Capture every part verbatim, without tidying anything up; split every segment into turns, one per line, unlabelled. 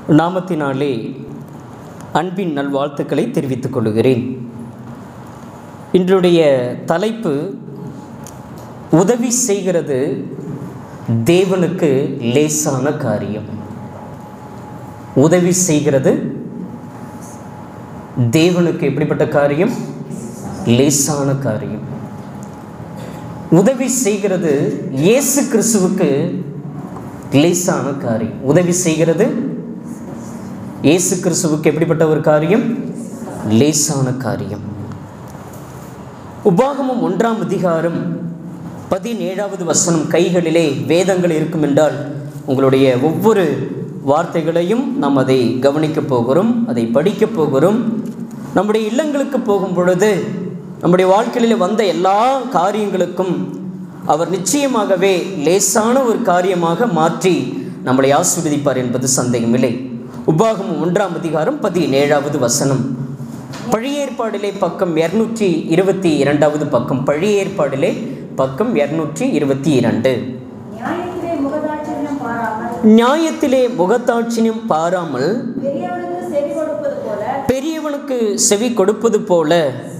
நாமத்தினாலே அன்பின் நல்வாழ்த்துக்களை தெரிவித்துக் கொள்கிறேன். இன்றைய தலைப்பு உதவி செய்கிறது தேவனுக்கு லேசான காரியம். உதவி செய்கிறது தேவனுக்கு எப்படிப்பட்ட காரியம்? லேசான காரியம். உதவி செய்கிறது இயேசு கிறிஸ்துவுக்கு லேசான காரியம். உதவி செய்கிறது இயேசு கிறிஸ்துவுக்கு எப்படிப்பட்ட ஒரு காரியம்? லேசான காரியம். உபாகமம் ஒன்றாம் அதிகாரம் பதினேழாவது வசனம் கைகளிலே வேதங்கள் இருக்கும் என்றால் உங்களுடைய ஒவ்வொரு வார்த்தைகளையும் நாம் அதை கவனிக்கப் போகிறோம், அதை படிக்கப் போகிறோம். நம்முடைய இல்லங்களுக்கு போகும் பொழுது நம்முடைய வாழ்க்கையில் வந்த எல்லா காரியங்களுக்கும் அவர் நிச்சயமாகவே லேசான ஒரு காரியமாக மாற்றி நம்மளை ஆசீர்வதிப்பார் என்பது சந்தேகமில்லை. உபாகமம் ஒன்றாம் அதிகாரம் பதினேழாவது வசனம். பழைய ஏற்பாடிலே பக்கம் இருநூற்றி இருபத்தி இரண்டாவது பக்கம். பழைய ஏற்பாடிலே பக்கம் இருநூற்றி இருபத்தி இரண்டு. நியாயத்திலே முகத்தாட்சியம் பாராமல் பெரியவனுக்கு செவி கொடுப்பது போல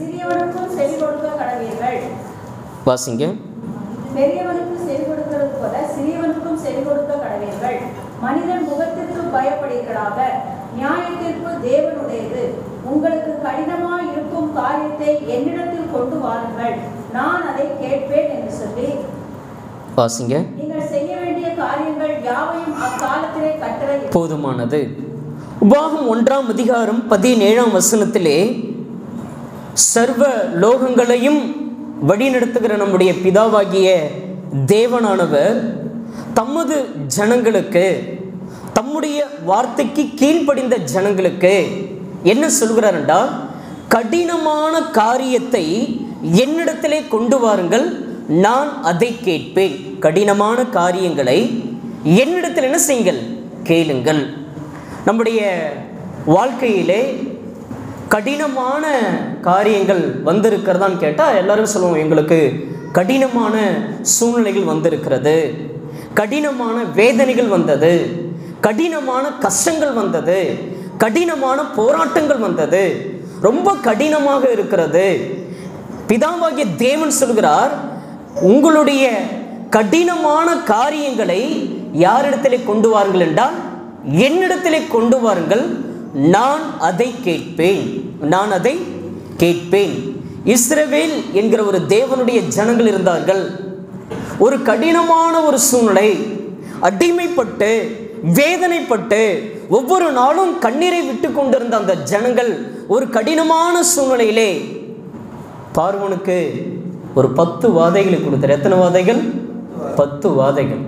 வாசிங்க.
பெரியவனுக்கு செவி கொடுக்கிறது போல சிறியவனுக்கும் செவி கொடுக்க கடவீர்கள். மனிதன் முகத்திற்கு பயப்படுகிறாக நியாயத்திற்கு தேவனுடையது. உங்களுக்கு கடினமாய் இருக்கும் காரியத்தை என்னிடத்தில் கொண்டு வாருங்கள், நான் அதை கேட்பேன் என்று சொல்லி
வாசிங்க.
நீங்கள் செய்ய வேண்டிய காரியங்கள் யாவையும் அக்காலத்திலே கட்டளை.
போதுமானது. உபாகம் ஒன்றாம் அதிகாரம் பதினேழாம் வசனத்திலே சர்வ லோகங்களையும் வழிநடத்துகிற நம்முடைய பிதாவாகிய தேவனானவர் தமது ஜனங்களுக்கு, தம்முடைய வார்த்தைக்கு கீழ்ப்படிந்த ஜனங்களுக்கு என்ன சொல்கிறார் என்றால், கடினமான காரியத்தை என்னிடத்திலே கொண்டு வாருங்கள், நான் அதை கேட்பேன். கடினமான காரியங்களை என்னிடத்தில் என்ன செய்யுங்கள்? கேளுங்கள். நம்முடைய வாழ்க்கையிலே கடினமான காரியங்கள் வந்திருக்கிறதான்னு கேட்டால் எல்லாரும் சொல்லுவோம், எங்களுக்கு கடினமான சூழ்நிலைகள் வந்திருக்கிறது, கடினமான வேதனைகள் வந்தது, கடினமான கஷ்டங்கள் வந்தது, கடினமான போராட்டங்கள் வந்தது, ரொம்ப கடினமாக இருக்கிறது. பிதாவாகிய தேவன் சொல்கிறார், உங்களுடைய கடினமான காரியங்களை யாரிடத்திலே கொண்டு வாருங்கள் என்றால் என்னிடத்திலே கொண்டு வாருங்கள், நான் அதை கேட்பேன், நான் அதை கேட்பேன். இஸ்ரவேல் என்கிற ஒரு தேவனுடைய ஜனங்கள் இருந்தார்கள். ஒரு கடினமான ஒரு சூழ்நிலை, அடிமைப்பட்டு வேதனைப்பட்டு ஒவ்வொரு நாளும் கண்ணீரை விட்டு கொண்டிருந்த அந்த ஜனங்கள் ஒரு கடினமான சூழ்நிலையிலே பார்வோனுக்கு ஒரு பத்து வாதைகளை கொடுத்தார். எத்தனை வாதைகள்? பத்து வாதைகள்.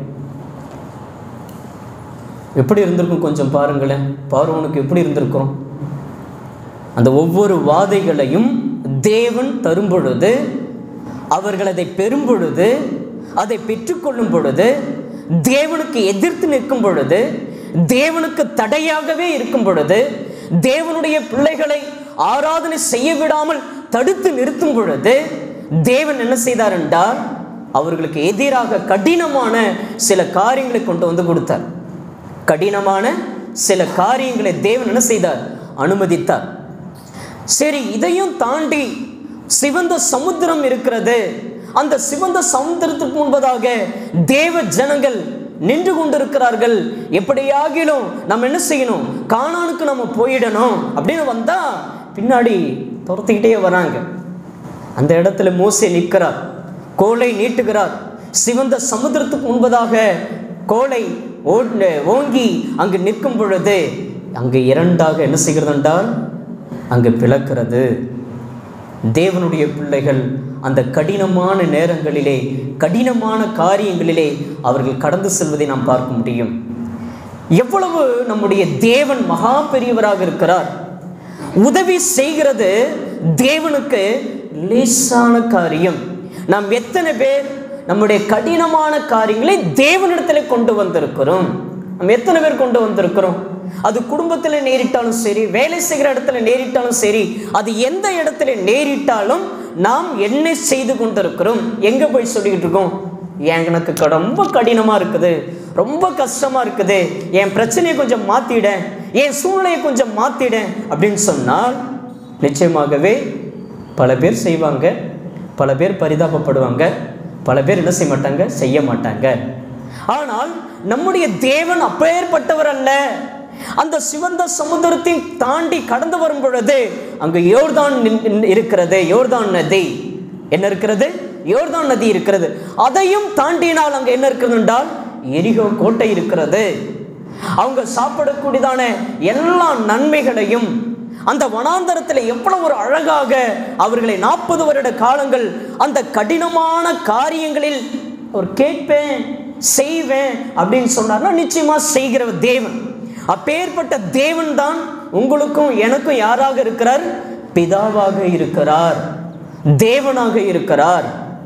எப்படி இருந்திருக்கும் கொஞ்சம் பாருங்களேன். பார்வோனுக்கு எப்படி இருந்திருக்கிறோம்? அந்த ஒவ்வொரு வாதைகளையும் தேவன் தரும் பொழுது, அவர்கள் அதை பெறும் பொழுது, அதை பெற்றுக்கொள்ளும் பொழுது, தேவனுக்கு எதிர்த்து நிற்கும் பொழுது, தேவனுக்கு தடையாகவே இருக்கும் பொழுது, தேவனுடைய பிள்ளைகளை ஆராதனை செய்ய விடாமல் தடுத்து நிறுத்தும் பொழுது தேவன் என்ன செய்தார் என்றால், அவர்களுக்கு எதிராக கடினமான சில காரியங்களை கொண்டு வந்து கொடுத்தார். கடினமான சில காரியங்களை தேவன் என்ன செய்தார்? அனுமதித்தார். சரி, இதையும் தாண்டி சிவந்த சமுத்திரம் இருக்கிறது. அந்த சிவந்த சமுத்திரத்துக்கு முன்பதாக தேவ ஜனங்கள் நின்று கொண்டிருக்கிறார்கள். எப்படியாகிலும் நம்ம என்ன செய்யணும்? கானானுக்கு நம்ம போயிடணும் அப்படின்னு வந்தா பின்னாடி துரத்திக்கிட்டே வராங்க. அந்த இடத்துல மோசே நிற்கிறார், கோலை நீட்டுகிறார். சிவந்த சமுத்திரத்துக்கு முன்பதாக கோலை ஓங்கி அங்கு நிற்கும் பொழுது அங்கு இரண்டாக என்ன செய்கிறது என்றால் அங்கு பிளக்கிறது. தேவனுடைய பிள்ளைகள் அந்த கடினமான நேரங்களிலே, கடினமான காரியங்களிலே அவர்கள் கடந்து செல்வதை நாம் பார்க்க முடியும். எவ்வளவு நம்முடைய தேவன் மகா பெரியவராக இருக்கிறார். உதவி செய்கிறது தேவனுக்கு லேசான காரியம். நாம் எத்தனை பேர் நம்முடைய கடினமான காரியங்களை தேவனிடத்தில் கொண்டு வந்திருக்கிறோம்? நம்ம எத்தனை பேர் கொண்டு வந்திருக்கிறோம்? அது குடும்பத்தில் நேரிட்டாலும் சரி, வேலை செய்கிற இடத்துல நேரிட்டாலும் சரி, அது எந்த இடத்துல நேரிட்டாலும் நாம் என்ன செய்து கொண்டிருக்கிறோம்? எங்கே போய் சொல்லிக்கிட்டு இருக்கோம்? எனக்கு ரொம்ப கடினமாக இருக்குது, ரொம்ப கஷ்டமாக இருக்குது, என் பிரச்சனையை கொஞ்சம் மாற்றிட, என் சூழ்நிலையை கொஞ்சம் மாற்றிட அப்படின்னு சொன்னால் நிச்சயமாகவே பல பேர் செய்வாங்க, பல பேர் பரிதாபப்படுவாங்க, பல பேர் என்ன செய்ய மாட்டாங்க, செய்ய மாட்டாங்க. ஆனால் நம்முடைய தேவன் அப்பேற்பட்டவர் அல்ல. அந்த சிவந்த சமுத்திரத்தை தாண்டி கடந்து வரும் பொழுது அங்கு யோர்தான் இருக்கிறது. யோர்தான் நதி என்ன இருக்கிறது? யோர்தான் நதி இருக்கிறது. அதையும் தாண்டினால் அங்க என்ன இருக்கிறது என்றால் எரிகோ கோட்டை இருக்கிறது. அவங்க சாப்பிடக்கூடியதான எல்லா நன்மைகளையும் அந்த வனாந்தரத்தில் எவ்வளவு ஒரு அழகாக அவர்களை நாற்பது வருட காலங்கள் அந்த கடினமான காரியங்களில் அவர் கேட்பேன் செய்வேன் அப்படின்னு சொன்னார்னா நிச்சயமா செய்கிற தேவன். அப்பேற்பட்ட தேவன் தான் உங்களுக்கும் எனக்கும் யாராக இருக்கிறார்? பிதாவாக இருக்கிறார், தேவனாக இருக்கிறார்.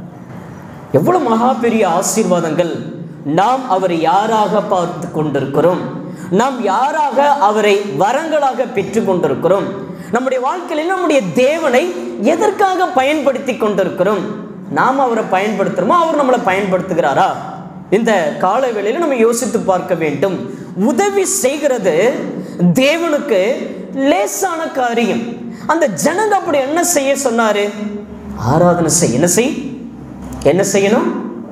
எவ்வளவு மகா பெரிய ஆசீர்வாதங்கள்! நாம் அவரை யாராக பார்த்து கொண்டிருக்கிறோம்? நாம் யாராக அவரை வரங்களாக பெற்று கொண்டிருக்கிறோம்? நம்முடைய வாழ்க்கையில் நம்முடைய தேவனை எதற்காக பயன்படுத்தி கொண்டிருக்கிறோம்? நாம் அவரை பயன்படுத்துகிறோமா, அவர் நம்மளை பயன்படுத்துகிறாரா? இந்த கால வேளையில் நம்ம யோசித்து பார்க்க வேண்டும். உதவி செய்கிறது தேவனுக்கு லேசான காரியம். அந்த ஜனங்க அப்படி என்ன செய்ய சொன்னாரு? ஆராதனை செய். என்ன செய்? என்ன செய்யணும்?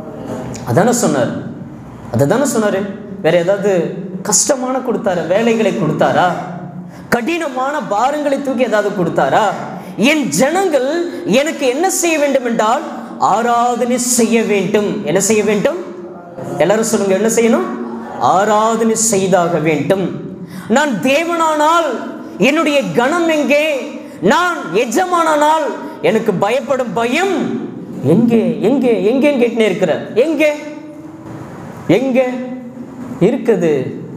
அதான சொன்னார். அதுதானே சொன்னாரு. வேற ஏதாவது கஷ்டமான கொடுத்தாரா? வேலைகளை கொடுத்தாரா? கடினமான பாரங்களை தூக்கி ஏதாவது கொடுத்தாரா? என் ஜனங்கள் எனக்கு என்ன செய்ய வேண்டும் என்றால் ஆராதனை செய்ய வேண்டும். என்ன செய்ய வேண்டும்? எல்லாரும் சொல்லுங்க, என்ன செய்யணும்? ஆராதனை செய்தாக வேண்டும். நான் தேவனானால் என்னுடைய கணம் எங்கே? நான் எஜமானால் எனக்கு பயப்படும் பயம் எங்கே? எங்கே எங்கே கேட்டுனே இருக்கிற? எங்கே எங்கே இருக்குது?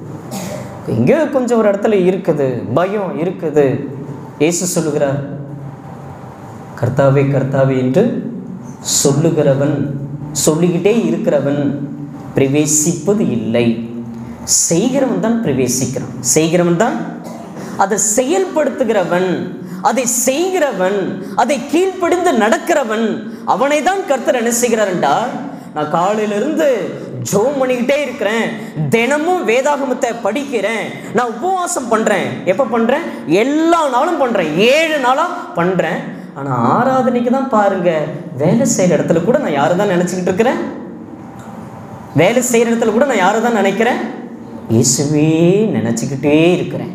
எங்கே கொஞ்சம் ஒரு இடத்துல இருக்குது, பயம் இருக்குது. இயேசு சொல்லுகிறார், கர்த்தாவே கர்த்தாவே என்று சொல்லுகிறவன், சொல்லிக்கிட்டே இருக்கிறவன் பிரவேசிப்பது இல்லை. செய்கிறவன் தான் பிரவேசிக்கிறான். செய்கிறவன் தான், அதை செயல்படுத்துகிறவன், அதை செய்கிறவன், அதை கீழ்ப்படிந்து நடக்கிறவன், அவனை தான் கர்த்தர் என்ன செய்கிறார் என்றால், நான் காலையிலிருந்து ஜோம் பண்ணிக்கிட்டே இருக்கிறேன், தினமும் வேதாகமத்தை படிக்கிறேன், நான் உபவாசம் பண்றேன். எப்ப பண்றேன்? எல்லா நாளும் பண்றேன், ஏழு நாளா பண்றேன். ஆனா ஆராதனைக்கு தான் பாருங்க, வேலை செய்யற இடத்துல கூட நான் யாரை தான் நினைச்சுக்கிட்டு இருக்கிறேன்? வேலை செய்யற இடத்துல கூட நான் யாரை தான் நினைக்கிறேன்? இயேசுவே நினைச்சுக்கிட்டே இருக்கிறேன்.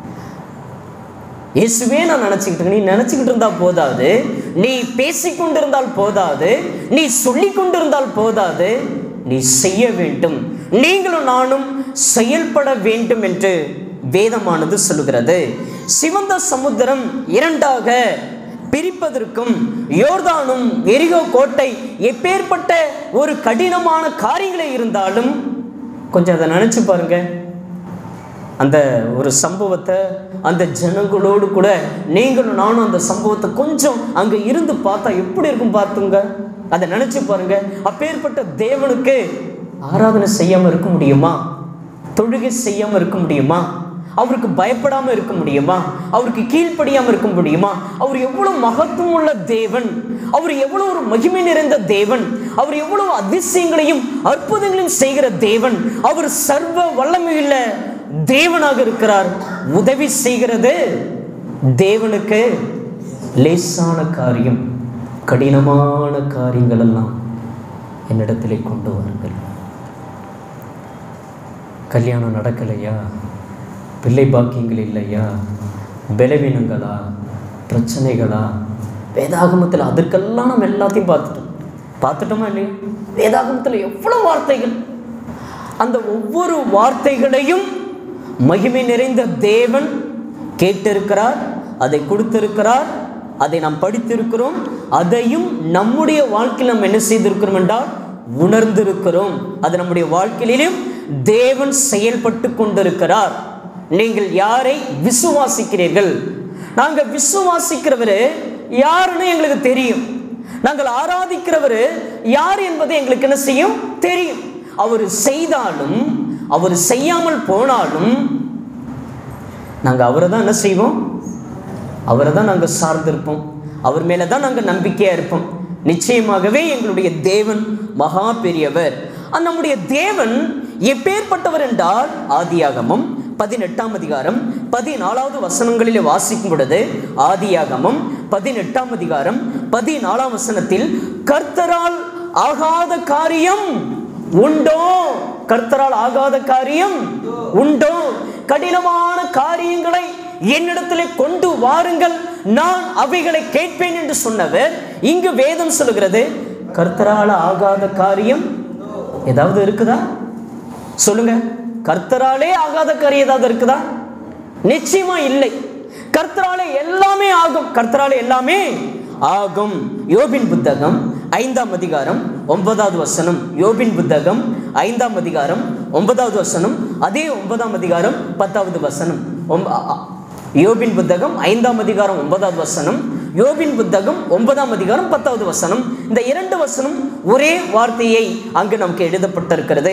இயேசுவே நான் நினைச்சுக்கிட்டு. நீ நினைச்சுக்கிட்டு இருந்தா போதாது, நீ பேசிக்கொண்டிருந்தால் போதாது, நீ சொல்லி கொண்டிருந்தால் போதாது, நீ செய்ய வேண்டும். நீங்களும் நானும் செயல்பட வேண்டும் என்று வேதமானது சொல்லுகிறது. சிவந்த சமுத்திரம் இரண்டாக பிரிப்பதற்கும் யோர்தானும் எரிகோ கோட்டை எப்பேற்பட்ட ஒரு கடினமான காரியங்களே இருந்தாலும் கொஞ்சம் அதை நினைச்சு பாருங்க. அந்த ஒரு சம்பவத்தை அந்த ஜனங்களோடு கூட நீங்களும் நானும் அந்த சம்பவத்தை கொஞ்சம் அங்கே இருந்து பார்த்தா எப்படி இருக்கும் பார்த்துங்க. அதை நினைச்சு பாருங்க. அப்பேற்பட்ட தேவனுக்கு ஆராதனை செய்யாம இருக்க முடியுமா? தொழுகை செய்யாம இருக்க முடியுமா? அவருக்கு பயப்படாம இருக்க முடியுமா? அவருக்கு கீழ்ப்படியாம இருக்க முடியுமா? அவர் எவ்வளவு மகத்துவம் உள்ள தேவன், அவர் எவ்வளவு ஒரு மகிமை நிறைந்த தேவன், அவர் எவ்வளவு அதிசயங்களையும் அற்புதங்களையும் செய்கிற தேவன், அவர் சர்வ வல்லமையுள்ள தேவனாக இருக்கிறார். உதவி செய்கிறது தேவனுக்கு லேசான காரியம். கடினமான காரியங்கள் எல்லாம் என்னிடத்திலே கொண்டு வாருங்கள். கல்யாணம் நடக்கலையா? பிள்ளை பாக்கியங்கள் இல்லையா? பலவீனங்களா? பிரச்சனைகளா? வேதாகமத்தில் அதற்கெல்லாம் நம்ம எல்லாத்தையும் பார்த்துட்டோம். பார்த்துட்டோமா இல்லையா? வேதாகமத்தில் எவ்வளவு வார்த்தைகள்! அந்த ஒவ்வொரு வார்த்தைகளையும் மகிமை நிறைந்த தேவன் கேட்டிருக்கிறார், அதை கொடுத்திருக்கிறார், அதை நாம் படித்திருக்கிறோம். அதையும் நம்முடைய வாழ்க்கையில் நாம் என்ன செய்திருக்கிறோம் என்றால் உணர்ந்திருக்கிறோம். அது நம்முடைய வாழ்க்கையிலும் தேவன் செயல்பட்டு கொண்டிருக்கிறார். நீங்கள் யாரை விசுவாசிக்கிறீர்கள்? நாங்கள் விசுவாசிக்கிறவர் யாருன்னு எங்களுக்கு தெரியும். நாங்கள் ஆராதிக்கிறவர் யார் என்பது எங்களுக்கு என்ன செய்யும்? தெரியும். அவர் செய்தாலும் அவர் செய்யாமல் போனாலும் நாங்கள் அவரை தான் என்ன செய்வோம்? அவரை தான் நாங்கள் சார்ந்திருப்போம். அவர் மேலே தான் நாங்கள் நம்பிக்கையாக இருப்போம். நிச்சயமாகவே எங்களுடைய தேவன் மகா பெரியவர். நம்முடைய தேவன் எப்பேற்பட்டவர் என்றால் ஆதியாகமம் பதினெட்டாம் அதிகாரம் பதினாலாவது வசனங்களிலே வாசிக்கும் பொழுது, ஆதியாகமம் பதினெட்டாம் அதிகாரம் பதினாலாம் வசனத்தில், கர்த்தரால் ஆகாத காரியம் உண்டோ? கர்த்தரால் ஆகாத காரியம் உண்டோ? கடினமான காரியங்களை என்னிடத்திலே கொண்டு வாருங்கள், நான் அவைகளை கேட்பேன் என்று சொன்னவர், இங்கு வேதம் சொல்லுகிறது கர்த்தரால் ஆகாத காரியம் ஏதாவது இருக்குதா? சொல்லுங்க. கர்த்தராலே ஆகாத காரியம் ஏதாவது இருக்குதா? நிச்சயமா இல்லை. கர்த்தராலே எல்லாமே ஆகும். கர்த்தராலே எல்லாமே ஆகும். யோபின் புத்தகம் ஐந்தாம் அதிகாரம் ஒன்பதாவது வசனம். யோபின் புத்தகம் ஐந்தாம் அதிகாரம் ஒன்பதாவது வசனம். அதே ஒன்பதாம் அதிகாரம் பத்தாவது வசனம். யோபின் புத்தகம் ஐந்தாம் அதிகாரம் ஒன்பதாவது வசனம், யோபின் புத்தகம் ஒன்பதாம் அதிகாரம் பத்தாவது வசனம். இந்த இரண்டு வசனம் ஒரே வார்த்தையை அங்கு நமக்கு எழுதப்பட்டிருக்கிறது.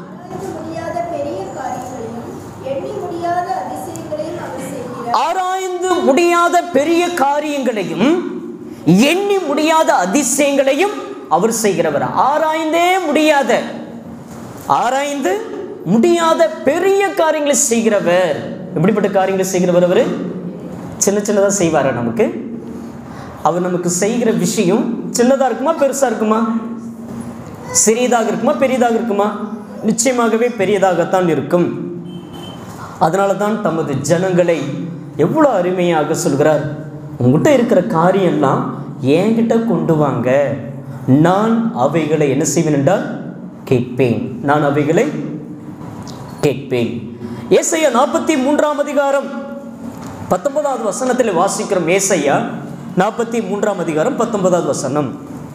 ஆராய்ந்து முடியாத பெரிய காரியங்களையும் எண்ணி முடியாத அதிசயங்களையும் அவர் செய்கிறவர். ஆராய்ந்தே முடியாத ஆராய்ந்து முடியாத பெரிய காரியங்களை செய்கிறவர். எப்படிப்பட்ட காரியங்களை செய்கிறவர்? அவர் சின்ன சின்னதாக செய்வார். நமக்கு அவர் நமக்கு செய்கிற விஷயம் சின்னதாக இருக்குமா பெருசாக இருக்குமா? சிறியதாக இருக்குமா பெரியதாக இருக்குமா? நிச்சயமாகவே பெரியதாகத்தான் இருக்கும். அதனால தான் தமது ஜனங்களை எவ்வளோ அருமையாக சொல்கிறார், உங்கள்கிட்ட இருக்கிற காரியம்லாம் என்கிட்ட கொண்டு வாங்க, நான் அவைகளை என்ன செய்வேன் என்றால் கேட்பேன். நான் அவைகளை கேட்பேன். ஏசாயா நாற்பத்தி மூன்றாம் அதிகாரம் பத்தொன்பதாவது வசனத்தில் வாசிக்கிறோம். ஏசாயா நாற்பத்தி மூன்றாம் அதிகாரம் பத்தொன்பதாவது வசனம்.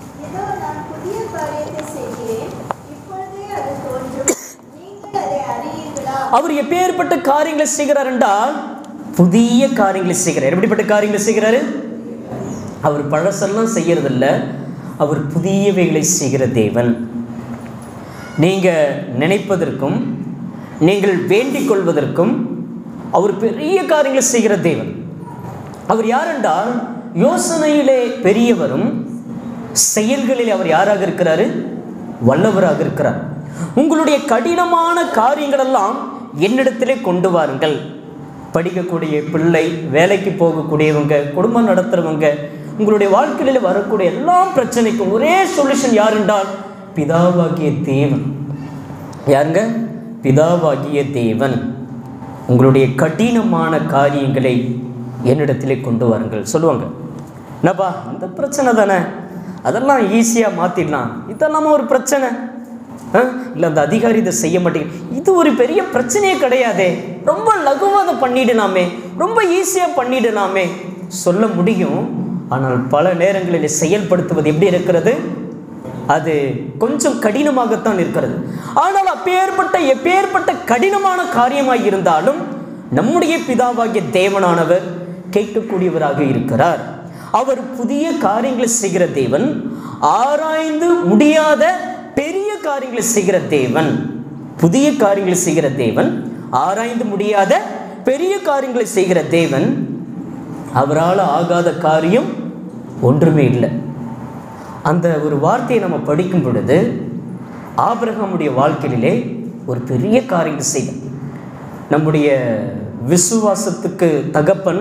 அவர் எப்பேற்பட்ட காரியங்களை செய்கிறார் என்றால் புதிய காரியங்களை செய்கிறார். எப்படிப்பட்ட காரியங்களை செய்கிறாரு? அவர் பழசெல்லாம் செய்யறதில்ல, அவர் புதியவைகளை செய்கிற தேவன். நீங்க நினைப்பதற்கும் நீங்கள் வேண்டிக் கொள்வதற்கும் அவர் பெரிய காரியங்களை செய்கிற தேவன். அவர் யார் என்றால் யோசனையிலே பெரியவரும் செயல்களில் அவர் யாராக இருக்கிறாரு? வல்லவராக இருக்கிறார். உங்களுடைய கடினமான காரியங்கள் எல்லாம் என்னிடத்திலே கொண்டு வாருங்கள். படிக்கக்கூடிய பிள்ளை, வேலைக்கு போகக்கூடியவங்க, குடும்பம் நடத்துறவங்க, உங்களுடைய வாழ்க்கையில் வரக்கூடிய எல்லா பிரச்சனைக்கும் ஒரே சொல்யூஷன் யார் என்றால் பிதாவாகிய தேவன். யாருங்க? பிதாவாகிய தேவன். உங்களுடைய கடினமான காரியங்களை என்னிடத்திலே கொண்டு வாருங்கள். சொல்லுவாங்க, என்னப்பா இந்த பிரச்சனை தானே, அதெல்லாம் ஈஸியாக மாற்றிடலாம், இதெல்லாமா ஒரு பிரச்சனை இல்லை, அந்த அதிகாரி இதை செய்ய மாட்டேங்க, இது ஒரு பெரிய பிரச்சனையே கிடையாதே, ரொம்ப லகுவாக அதை பண்ணிடலாமே, ரொம்ப ஈஸியாக பண்ணிடலாமே சொல்ல முடியும். ஆனால் பல நேரங்களில் செயல்படுத்துவது எப்படி இருக்கிறது? அது கொஞ்சம் கடினமாகத்தான் இருக்கிறது. ஆனால் அப்பேற்பட்ட எப்பேற்பட்ட கடினமான காரியமாக இருந்தாலும் நம்முடைய பிதாவாகிய தேவனானவர் கேட்கக்கூடியவராக இருக்கிறார். அவர் புதிய காரியங்களை செய்கிற தேவன், ஆராய்ந்து முடியாத பெரிய காரியங்களை செய்கிற தேவன். புதிய காரியங்களை செய்கிற தேவன், ஆராய்ந்து முடியாத பெரிய காரியங்களை செய்கிற தேவன். அவரால் ஆகாத காரியம் ஒன்றுமே இல்லை. அந்த ஒரு வார்த்தையை நம்ம படிக்கும் பொழுது ஆபிரகாமுடைய வாழ்க்கையிலே ஒரு பெரிய காரியம் செய்தார். நம்முடைய விசுவாசத்துக்கு தகப்பன்,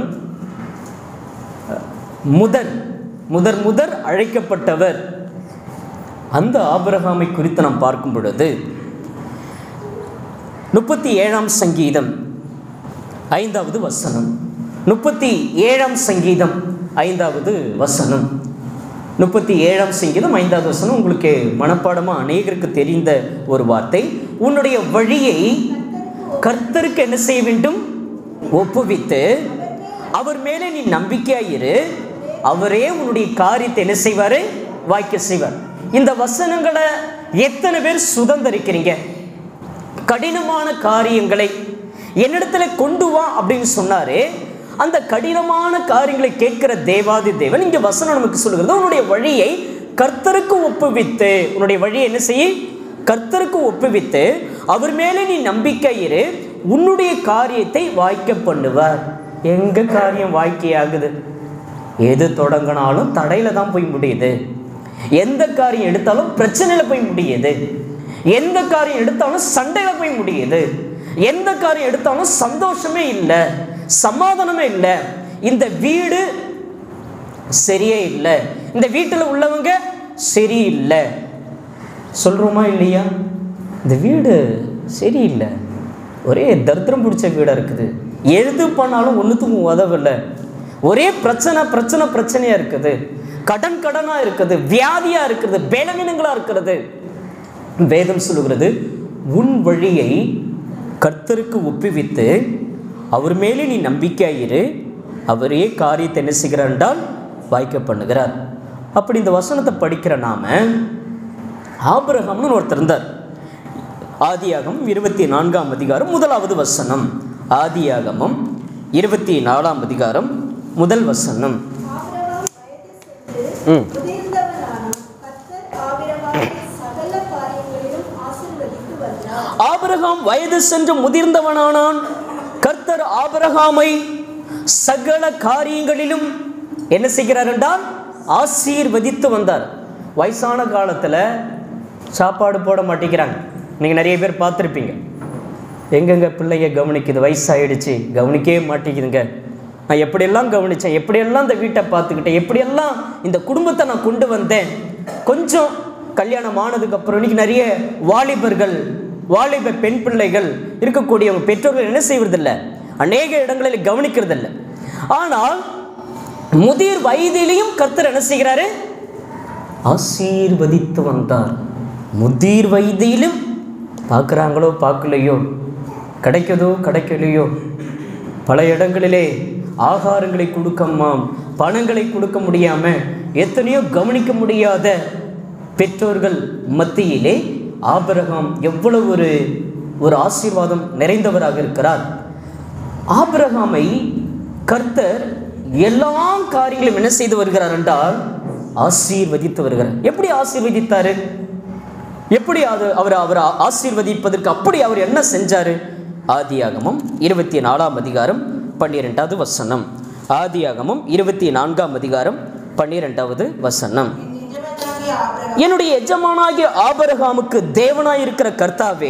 முதல் முதற் முதற் அழைக்கப்பட்டவர், அந்த ஆபிரகாமை குறித்து நாம் பார்க்கும் பொழுது முப்பத்தி ஏழாம் சங்கீதம் ஐந்தாவது வசனம். முப்பத்தி ஏழாம் சங்கீதம் ஐந்தாவது வசனம். முப்பத்தி ஏழாம் சங்கீதம் ஐந்தாவது வசனம் உங்களுக்கு மனப்பாடமாக அநேகருக்கு தெரிந்த ஒரு வார்த்தை. உன்னுடைய வழியை கர்த்தருக்கு என்ன செய்ய வேண்டும்? ஒப்புவித்து அவர் மேலே நீ நம்பிக்கையாயிரு, அவரே உன்னுடைய காரியத்தை என்ன செய்வாரு? வாய்க்க செய்வார். இந்த வசனங்களை எத்தனை பேர் சுதந்திரிக்கிறீங்க? கடினமான காரியங்களை என்னிடத்துல கொண்டு வா அப்படின்னு சொன்னாரு. அந்த கடினமான காரியங்களை கேட்கிற தேவாதி தேவன் இங்க வசனம் நமக்கு சொல்லுகிறது, உன்னுடைய வழியை கர்த்தருக்கு ஒப்புவித்து, உன்னுடைய வழியை என்ன செய்ய? கர்த்தருக்கு ஒப்புவித்து அவர் மேலே நீ நம்பிக்கையிரு, உன்னுடைய காரியத்தை வாய்க்க பண்ணுவார். எங்க காரியம் வாய்க்கையாகுது? எது தொடங்கினாலும் தடையில தான் போய் முடியுது. எந்த காரியம் எடுத்தாலும் பிரச்சனையில போய் முடியுது. எந்த காரியம் எடுத்தாலும் சண்டையில போய் முடியுது. எந்த காரியம் எடுத்தாலும் சந்தோஷமே இல்லை, சமாதானமே இல்லை, இந்த வீடு சரியே இல்லை, இந்த வீட்டில் உள்ளவங்க சரியில்லை சொல்கிறோமா இல்லையா? இந்த வீடு சரியில்லை, ஒரே தரித்திரம் பிடிச்ச வீடாக இருக்குது, எது பண்ணாலும் ஒன்றுத்துக்கும் உதவில்லை, ஒரே பிரச்சனை பிரச்சனை பிரச்சனையாக இருக்குது, கடன் கடனாக இருக்குது, வியாதியாக இருக்குது, பலவீனங்களாக இருக்கிறது. வேதம் சொல்லுகிறது, உன் வழியை கர்த்தருக்கு ஒப்புவித்து அவர் மேலே நீ நம்பிக்கையாயிரு, அவரே காரியத்தை என்ன செய்கிறார் என்றால் வாய்க்க பண்ணுகிறார். அப்படி இந்த வசனத்தை படிக்கிற நாம ஆபிரகாம்னு ஒருத்தர் இருந்தார். ஆதியாகமம் இருபத்தி நான்காம் அதிகாரம் முதலாவது வசனம். ஆதியாகமம் இருபத்தி நாலாம் அதிகாரம் முதல் வசனம். ஆபிரகாம் வயது சென்று முதிர்ந்தவனானான், கர்த்தர் ஆபிரகாமை சகல காரியங்களிலும் என்ன செய்கிறார் என்றால் ஆசீர்வதித்து வந்தார். வயசான காலத்தில் சாப்பாடு போட மாட்டேங்கிறாங்க. நீங்கள் நிறைய பேர் பார்த்துருப்பீங்க, எங்கெங்க பிள்ளைங்க கவனிக்குது, வயசாகிடுச்சு கவனிக்கவே மாட்டேங்குதுங்க. நான் எப்படியெல்லாம் கவனித்தேன், எப்படியெல்லாம் இந்த வீட்டை பார்த்துக்கிட்டேன், எப்படியெல்லாம் இந்த குடும்பத்தை நான் கொண்டு வந்தேன். கொஞ்சம் கல்யாணம் ஆனதுக்கப்புறம் இன்னைக்கு நிறைய வாலிபர்கள், வாலிப பெண் பிள்ளைகள் இருக்கக்கூடியவங்க பெற்றோர்கள் என்ன செய்வதில்லை, அநேக இடங்களில் கவனிக்கிறதில்லை. ஆனால் முதிர் வயதிலையும் கர்த்தர் என்ன செய்கிறாரு, ஆசீர்வதித்து வந்தார். முதிர் வயதிலும் பார்க்குறாங்களோ பார்க்கலையோ, கிடைக்குதோ கிடைக்கலையோ, பல இடங்களிலே ஆகாரங்களை கொடுக்கமாம், பணங்களை கொடுக்க முடியாமல் எத்தனையோ கவனிக்க முடியாத பெற்றோர்கள் மத்தியிலே ஆபிரகாம் எவ்வளவு ஒரு ஒரு ஆசீர்வாதம் நிறைந்தவராக இருக்கிறார். ஆபிரகாமை கர்த்தர் எல்லா காரியங்களும் என்ன செய்து வருகிறார் என்றால் ஆசீர்வதித்து வருகிறார். எப்படி ஆசீர்வதித்தாரு, எப்படி அது அவர் அவர் ஆசீர்வதிப்பதற்கு அப்படி அவர் என்ன செஞ்சாரு? ஆதியாகமம் இருபத்தி நாலாம் அதிகாரம் பன்னிரெண்டாவது வசனம். ஆதியாகமம் இருபத்தி நான்காம் அதிகாரம் பன்னிரெண்டாவது வசனம். என்னுடைய எஜமானாகிய ஆபிரகாமுக்கு தேவனாய் இருக்கிற கர்த்தாவே,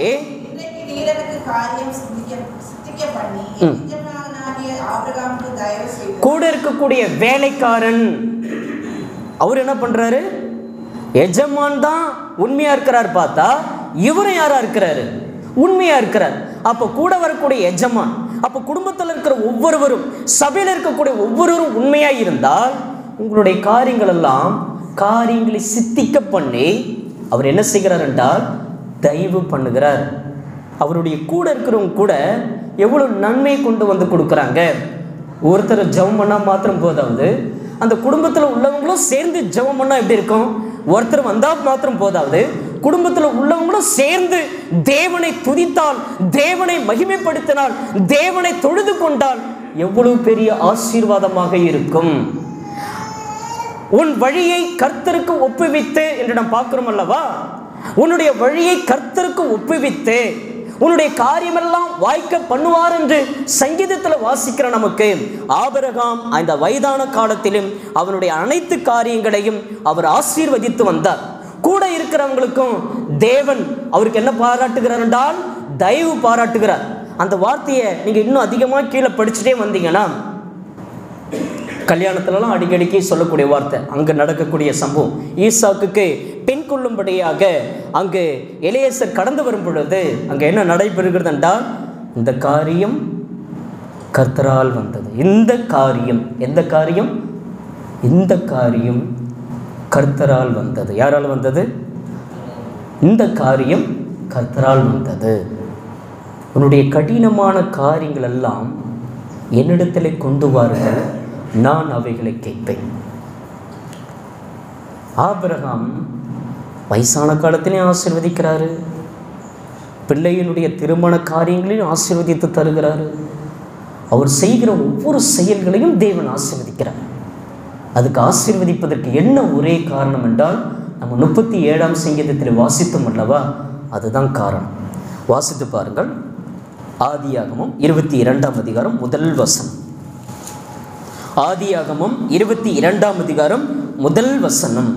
கூட இருக்கக்கூடிய வேலைக்காரன் அவர் என்ன பண்றாரு, எஜமான் தான் உண்மையா இருக்கிறார். பார்த்தா இவரும் யாரா இருக்கிறாரு, உண்மையா இருக்கிறார். அப்ப கூட வரக்கூடிய எஜமான், அப்ப குடும்பத்தில் இருக்கிற ஒவ்வொருவரும், சபையில் இருக்கக்கூடிய ஒவ்வொருவரும் உண்மையா இருந்தால் உங்களுடைய காரியங்கள் எல்லாம் காரியங்களை சித்திக்க பண்ணி அவர் என்ன செய்கிறார் என்றால் தயவு பண்ணுகிறார். அவருடைய கூட இருக்கிறவங்க கூட எவ்வளவு நன்மை கொண்டு வந்து கொடுக்குறாங்க. ஒருத்தர் ஜெபம் பண்ணா மாத்திரம் போதாவது, அந்த குடும்பத்தில் உள்ளவங்களும் சேர்ந்து ஜெபம் பண்ணா எப்படி இருக்கும்? ஒருத்தர் வந்தால் மாத்திரம் போதாவது, குடும்பத்தில் உள்ளவங்களும் சேர்ந்து தேவனை துதித்தால், தேவனை மகிமைப்படுத்தினால், தேவனை தொழுது கொண்டால் எவ்வளவு பெரிய ஆசீர்வாதமாக இருக்கும். உன் வழியை கர்த்தருக்கு ஒப்புவித்து என்று நாம் பார்க்கிறோம் அல்லவா? உன்னுடைய வழியை கர்த்தருக்கு ஒப்புவித்து உன்னுடைய காரியமெல்லாம் வாய்க்க பண்ணுவார் என்று சங்கீதத்தில் வாசிக்கிற நமக்கு ஆபிரகாம் அந்த வயதான காலத்திலும் அவனுடைய அனைத்து காரியங்களையும் அவர் ஆசீர்வதித்து வந்தார். கூட இருக்கிறவங்களுக்கும் தேவன் அவருக்கு என்ன பாராட்டுகிறார் என்றால் தயவு பாராட்டுகிறார். அந்த வார்த்தையை நீங்கள் இன்னும் அதிகமாக கீழே படிச்சுட்டே வந்தீங்கன்னா கல்யாணத்துலலாம் அடிக்கடிக்கு சொல்லக்கூடிய வார்த்தை, அங்கே நடக்கக்கூடிய சம்பவம். ஈசாக்குக்கு பெண் கொள்ளும்படியாக அங்கு எலியேசர் கடந்து வரும் பொழுது அங்கே என்ன நடைபெறுகிறது என்றால், இந்த காரியம் கர்த்தரால் வந்தது. இந்த காரியம் எந்த காரியம்? இந்த காரியம் கர்த்தரால் வந்தது. யாரால் வந்தது? இந்த காரியம் கர்த்தரால் வந்தது. உன்னுடைய கடினமான காரியங்கள் எல்லாம் என்னிடத்தில் கொண்டு வாருங்கள், நான் அவைகளை கேட்பேன். ஆபிரகாம் வயசான காலத்திலையும் ஆசீர்வதிக்கிறாரு, பிள்ளையினுடைய திருமண காரியங்களையும் ஆசீர்வதித்து தருகிறாரு. அவர் செய்கிற ஒவ்வொரு செயல்களையும் தேவன் ஆசீர்வதிக்கிறார். அதுக்கு ஆசீர்வதிப்பதற்கு என்ன ஒரே காரணம் என்றால், நம்ம முப்பத்தி ஏழாம் சங்கீதத்தில் வாசித்தோம் அல்லவா, அதுதான் காரணம். வாசித்து பாருங்கள். ஆதியாகமம் இருபத்தி இரண்டாம் அதிகாரம் முதல் வசனம். ஆதியாகமம் இருபத்தி இரண்டாம் அதிகாரம் முதல் வசனம்.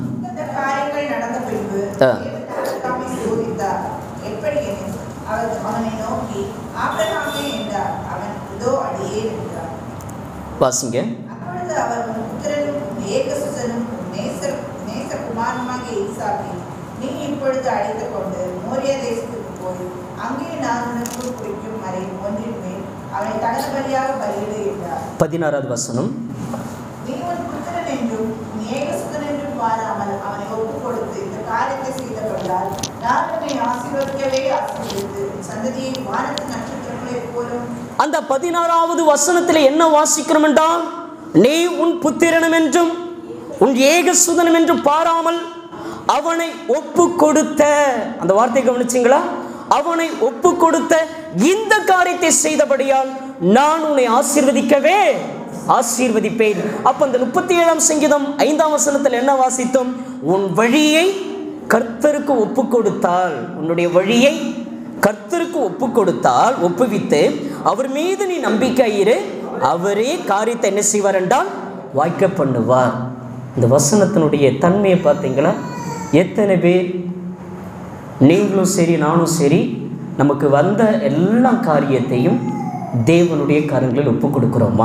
வாசிங்க.
அப்பொழுது அவர் உன் புத்திரனும் ஏகசுதனும் நேச நேசகுமாரனுமாகிய ஈசாக்கை நீ இப்பொழுது அழைத்துக் கொண்டு மோரியா தேசத்துக்கு போய் அங்கே நான் உனக்கு குறிக்கும் மறை ஒன்றின் மேல் அவனை தகனபலியாக பலியிடு என்றார்.
பதினாறாவது வசனம்.
நீ உன் புத்திரன் என்றும் நீ ஏகசுதன் என்றும் பாராமல் அவனை ஒப்புக் கொடுத்து இந்த காரியத்தை செய்தபடியால் நான் உன்னை ஆசீர்வதிக்கவே ஆசீர்வதித்து சந்ததியை வானத்து நட்சத்திரங்களைப் போலும்.
அந்த பதினாறாவது வசனத்தில் என்ன வாசிக்கிறோம் என்றால், நீ உன் புத்திரனும் என்றும் உன் ஏகசுதனம் என்றும் பாராமல் அவனை ஒப்பு கொடுத்த, அந்த வார்த்தையை கவனிச்சிங்களா? அவனை ஒப்பு கொடுத்த இந்த காரியத்தை செய்தபடியால் நான் உன்னை ஆசீர்வதிக்கவே ஆசீர்வதிப்பேன். அப்ப அந்த முப்பத்தி ஏழாம் சங்கீதம் ஐந்தாம் வசனத்தில் என்ன வாசித்தோம்? உன் வழியை கர்த்தருக்கு ஒப்பு கொடுத்தால், உன்னுடைய வழியை கர்த்தருக்கு ஒப்பு கொடுத்தால், ஒப்புவித்து அவர் மீது நீ நம்பிக்கை இரு, அவரே காரியத்தை என்ன செய்வார் என்றால் வாய்க்க பண்ணுவார். இந்த வசனத்தினுடைய தன்மையை பார்த்தீங்களா? எத்தனை பேர், நீங்களும் சரி நானும் சரி, நமக்கு வந்த எல்லா காரியத்தையும் தேவனுடைய கரங்களில் ஒப்பு கொடுக்குறோமா?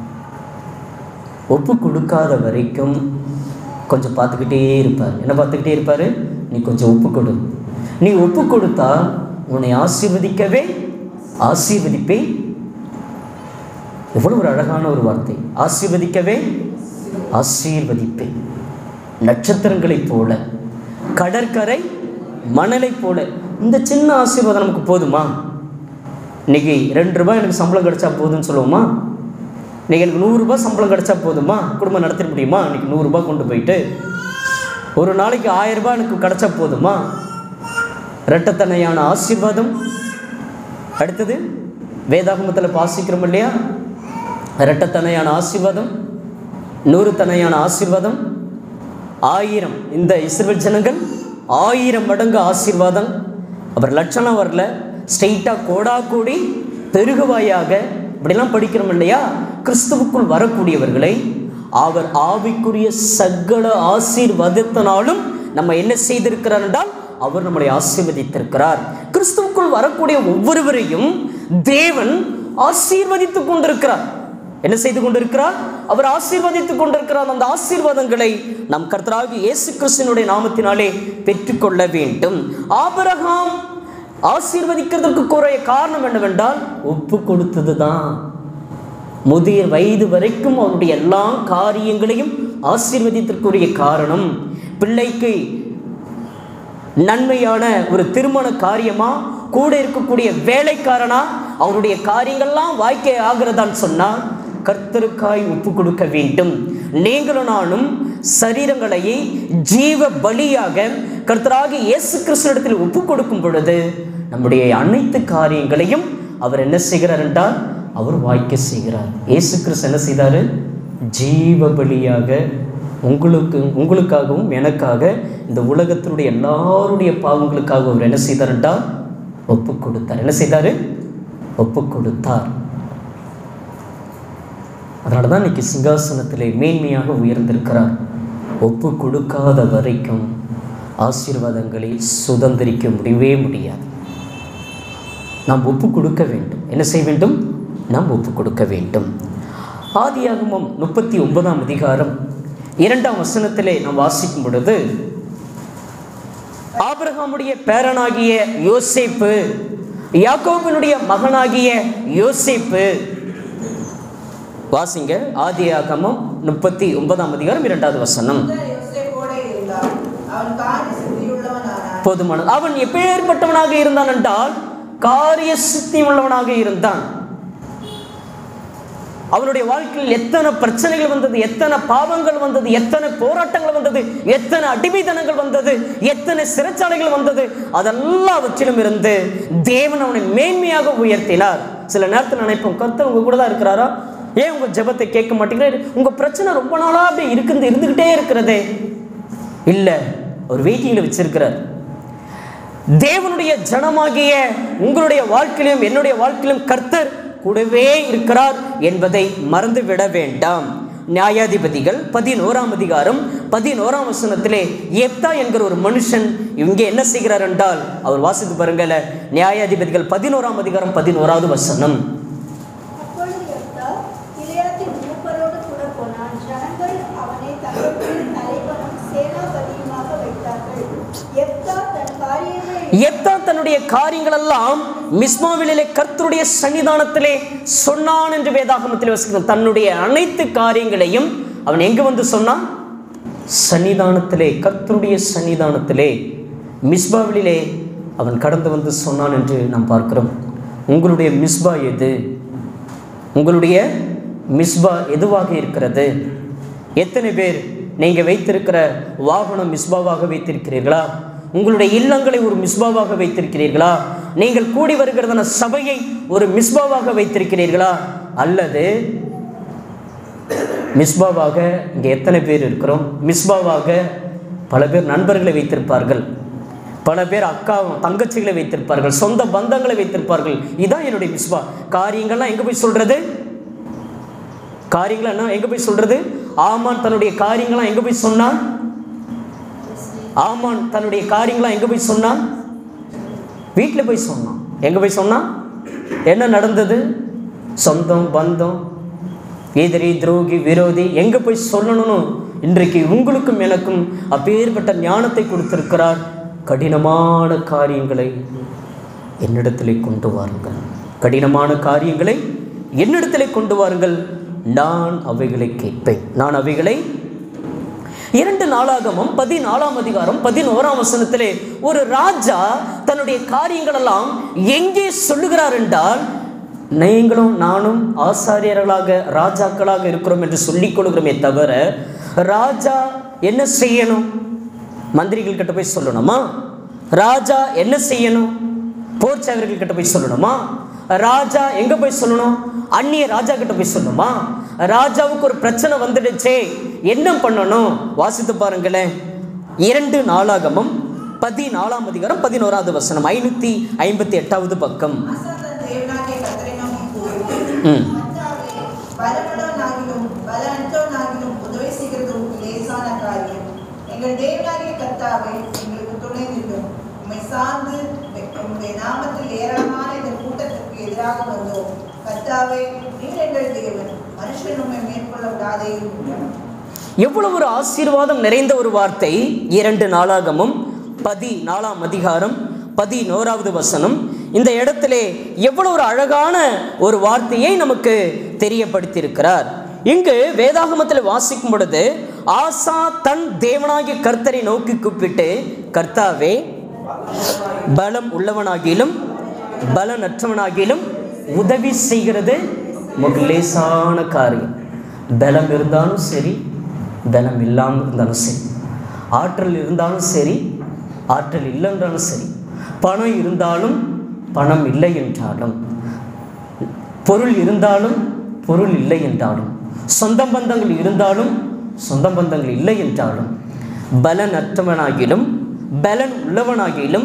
ஒப்பு கொடுக்காத வரைக்கும் கொஞ்சம் பார்த்துக்கிட்டே இருப்பார். என்ன பார்த்துக்கிட்டே இருப்பார்? நீ கொஞ்சம் ஒப்பு கொடு, நீ ஒப்பு கொடுத்தா உன்னை ஆசீர்வதிக்கவே ஆசீர்வதிப்பேன். எவ்வளவு ஒரு அழகான ஒரு வார்த்தை! ஆசீர்வதிக்கவே ஆசீர்வதிப்பேன். நட்சத்திரங்களைப் போல, கடற்கரை மணலை போல. இந்த சின்ன ஆசீர்வாதம் நமக்கு போதுமா? இன்னைக்கு ரெண்டு ரூபாய் எனக்கு சம்பளம் கிடைச்சா போதும்னு சொல்லுவோமா? இன்னைக்கு எனக்கு நூறுரூபா சம்பளம் கிடைச்சா போதுமா? குடும்பம் நடத்த முடியுமா? இன்னைக்கு நூறுரூபா கொண்டு போயிட்டு ஒரு நாளைக்கு ஆயிரம் ரூபாய் எனக்கு கிடைச்சா போதுமா? இரட்டத்தனையான ஆசீர்வாதம். அடுத்தது வேதாகமத்தில் வாசிக்கிறோம் இல்லையா? இரட்டத்தனையான ஆசீர்வாதம், நூறு தனையான ஆசீர்வாதம், ஆயிரம். இந்த இஸ்ரவேல் ஜனங்கள் ஆயிரம் மடங்கு ஆசீர்வாதம். அப்புறம் லட்சணம் வரல, ஸ்ட்ரெயிட்டாக கோடா கூடி பெருகுவாயாக, இப்படிலாம் படிக்கிறோம் இல்லையா? கிறிஸ்துவுக்குள் வரக்கூடியவர்களை அவர் ஆவிக்குரிய சகல ஆசீர்வாதத்தினாலும் நம்ம என்ன செய்திருக்கிறார் என்றால் அவர் நம்மளை ஆசீர்வதித்திருக்கிறார். கிறிஸ்துவுக்குள் வரக்கூடிய ஒவ்வொருவரையும் தேவன் ஆசீர்வதித்துக் கொண்டிருக்கிறார். என்ன செய்து கொண்டிருக்கிறார்? அவர் ஆசீர்வதித்துக் கொண்டிருக்கிறார். அந்த ஆசீர்வாதங்களை நம் கர்த்தராகிய இயேசு கிறிஸ்துவினுடைய நாமத்தினாலே பெற்றுக்கொள்ள வேண்டும். ஆபிரகாம் ஆசீர்வதிக்கிறதுக்கு கூறிய காரணம் என்னவென்றால் ஒப்பு கொடுத்தது தான். முதிய வயது வரைக்கும் அவருடைய எல்லா காரியங்களையும் ஆசீர்வதித்திற்குரிய காரணம், பிள்ளைக்கு நன்மையான ஒரு திருமண காரியமா, கூட இருக்கக்கூடிய வேலைக்காரனா, அவருடைய காரியங்கள்லாம் வாய்க்கை ஆகிறதான்னு சொன்னால் கர்த்தருக்காய் ஒப்பு கொடுக்க வேண்டும். நீங்களும் நானும் சரீரங்களையே ஜீவ பலியாக கர்த்தராகிய இயேசு கிறிஸ்துவிடத்தில் ஒப்பு கொடுக்கும் பொழுது நம்முடைய அனைத்து காரியங்களையும் அவர் என்ன செய்கிறார் என்றால் அவர் வாய்க்க செய்கிறார். இயேசு கிறிஸ்து என்ன செய்தார்? ஜீவ பலியாக உங்களுக்கு உங்களுக்காகவும் எனக்காக இந்த உலகத்தினுடைய எல்லாருடைய பாவங்களுக்காக அவர் என்ன செய்தார் என்றால் ஒப்பு கொடுத்தார். என்ன செய்தார்? ஒப்பு கொடுத்தார். அதனால தான் இன்னைக்கு சிங்காசனத்திலே மேன்மையாக உயர்ந்திருக்கிறார். ஒப்பு கொடுக்காத வரைக்கும் ஆசீர்வாதங்களை சுதந்திரிக்க முடியவே முடியாது. நாம் ஒப்பு கொடுக்க வேண்டும். என்ன செய்ய வேண்டும்? நாம் ஒப்பு கொடுக்க வேண்டும். ஆதியாகமம் முப்பத்தி ஒன்பதாம் அதிகாரம் இரண்டாம் வசனத்திலே நாம் வாசிக்கும் பொழுது ஆபிரகாமுடைய பேரனாகிய யோசேப்பு, யாக்கோபினுடைய மகனாகிய யோசேப்பு, வாசிங்க ஆதியாகமம் முப்பத்தி ஒன்பதாம் அதிகாரம் இரண்டாவது வசனம். போதுமான அவன் எப்பேற்பட்டவனாக இருந்தான் என்றால் காரிய சித்தி உள்ளவனாக இருந்தான். அவனுடைய வாழ்க்கையில் எத்தனை பிரச்சனைகள் வந்தது, எத்தனை பாவங்கள் வந்தது, எத்தனை போராட்டங்கள் வந்தது, எத்தனை அடிமைத்தனங்கள் வந்தது, எத்தனை சிறைச்சாலைகள் வந்தது, அதெல்லாவற்றிலும் இருந்து தேவன் அவனை மேன்மையாக உயர்த்தினார். சில நேரத்தில் நினைப்போம், கர்த்தர் உங்க கூட தான் இருக்கிறாரா, ஏன் உங்க ஜெபத்தை கேட்க மாட்டேங்கிறார், உங்க பிரச்சனை ரொம்ப நாளா அப்படி இருக்குது இருந்துகிட்டே இருக்கிறதே. இல்லை, அவர் வெயிட்டிங்ல வச்சிருக்கிறார். தேவனுடைய ஜனமாகிய உங்களுடைய வாழ்க்கையிலும் என்னுடைய வாழ்க்கையிலும் கர்த்தர் கூடவே இருக்கிறார் என்பதை மறந்துவிட வேண்டாம். நியாயாதிபதிகள் பதினோராம் அதிகாரம் பதினோராம் வசனத்திலே எப்தா என்கிற ஒரு மனுஷன் இங்கே என்ன செய்கிறார் என்றால் அவர் வாசித்து பாருங்கள். நியாயாதிபதிகள் பதினோராம் அதிகாரம் பதினோராவது வசனம். எத்தா தன்னுடைய காரியங்கள் எல்லாம் மிஸ்மாவிலே கர்த்தருடைய சன்னிதானத்திலே சொன்னான் என்று வேதாகமத்தில் வசிக்கிறோம். தன்னுடைய அனைத்து காரியங்களையும் அவன் எங்கு வந்து சொன்னான்? சன்னிதானத்திலே, கர்த்தருடைய சன்னிதானத்திலே மிஸ்பாவிலே அவன் கடந்து வந்து சொன்னான் என்று நாம் பார்க்கிறோம். உங்களுடைய மிஸ்பா எது? உங்களுடைய மிஸ்பா எதுவாக இருக்கிறது? எத்தனை பேர் நீங்கள் வைத்திருக்கிற வாகனம் மிஸ்பாவாக வைத்திருக்கிறீர்களா? உங்களுடைய இல்லங்களை ஒரு மிஸ்பாவாக வைத்திருக்கிறீர்களா? நீங்கள் கூடி வருகிறதான சபையை ஒரு மிஸ்பாவாக வைத்திருக்கிறீர்களா? அல்லது மிஸ்பாவாக இங்கே எத்தனை பேர் இருக்கிறோம்? மிஸ்பாவாக பல பேர் நண்பர்களை வைத்திருப்பார்கள், பல பேர் அக்கா தங்கச்சிகளை வைத்திருப்பார்கள், சொந்த பந்தங்களை வைத்திருப்பார்கள். இதுதான் என்னுடைய மிஸ்பா. காரியங்கள்லாம் எங்கே போய் சொல்கிறது? காரியங்கள் என்ன எங்கே போய் சொல்கிறது? ஆமான் தன்னுடைய காரியங்கள்லாம் எங்கே போய் சொன்னான்? ஆமான் தன்னுடைய காரியங்களாம் எங்கே போய் சொன்னான்? வீட்டில் போய் சொன்னான். எங்கே போய் சொன்னான்? என்ன நடந்தது? சொந்தம் பந்தம் எதிரி துரோகி விரோதி எங்கே போய் சொல்லணும்னு இன்றைக்கு உங்களுக்கும் எனக்கும் அப்பேற்பட்ட ஞானத்தை கொடுத்திருக்கிறார். கடினமான காரியங்களை என்னிடத்திலே கொண்டு வாருங்கள், கடினமான காரியங்களை என்னிடத்திலே கொண்டு வாருங்கள், நான் அவைகளை கேட்பேன், நான் அவைகளை. இரண்டு நாளாகமம் பதினாலாம் அதிகாரம் பதினோராம் வசனத்திலே ஒரு ராஜா தன்னுடைய காரியங்கள் எல்லாம் எங்கே சொல்லுகிறார் என்றால், நீங்களும் நானும் ஆசாரியர்களாக ராஜாக்களாக இருக்கிறோம் என்று சொல்லிக் கொள்கிறோமே தவிர, ராஜா என்ன செய்யணும்? மந்திரிகள் கிட்ட போய் சொல்லணுமா? ராஜா என்ன செய்யணும்? போர்ச்சவர்கள் கிட்ட போய் சொல்லணுமா? ராஜா எங்க போய் சொல்லணும்? அந்நிய ராஜா கிட்ட போய் சொல்லணுமா? ராஜாவுக்கு ஒரு பிரச்சனை வந்துடுச்சே, என்ன பண்ணணும்? வாசித்து பாருங்களேன். இரண்டு நாளாகமம் பதினாலாம் அதிகாரம் பதினோராவது வசனம், ஐநூத்தி ஐம்பத்தி எட்டாவது பக்கம். ம்
எங்கள் தேவனாகிய கர்த்தாவே, எங்களுக்கு துணை நிற்கும். உம்மை சார்ந்து உம்முடைய நாமத்தில் ஏராளமான இந்த கூட்டத்திற்கு எதிராக வந்தோம். கர்த்தாவே, நீர் எங்கள் தேவன், மனுஷன் உம்மை மேற்கொள்ள விடாதே.
எவ்வளவு ஒரு ஆசீர்வாதம் நிறைந்த ஒரு வார்த்தை. இரண்டு நாளாகமும் பதினாலாம் அதிகாரம் பதினோராவது வசனம். இந்த இடத்திலே எவ்வளவு ஒரு அழகான ஒரு வார்த்தையை நமக்கு தெரியப்படுத்தியிருக்கிறார். இங்கு வேதாகமத்தில் வாசிக்கும் பொழுது ஆசா தன் தேவனாகிய கர்த்தரை நோக்கி கூப்பிட்டு, கர்த்தாவே, பலம் உள்ளவனாகிலும் பலனற்றவனாகிலும் உதவி செய்கிறது லேசான காரியம். பலம் இருந்தாலும் சரி, பலம் இல்லாமல் இருந்தாலும் சரி, ஆற்றல் இருந்தாலும் சரி, ஆற்றல் இல்லைன்றாலும் சரி, பணம் இருந்தாலும் பணம் இல்லை என்றாலும், பொருள் இருந்தாலும் பொருள் இல்லை என்றாலும், சொந்த பந்தங்கள் இருந்தாலும் சொந்த பந்தங்கள் இல்லை என்றாலும், பலன் அற்றவனாகிலும் பலன் உள்ளவனாகிலும்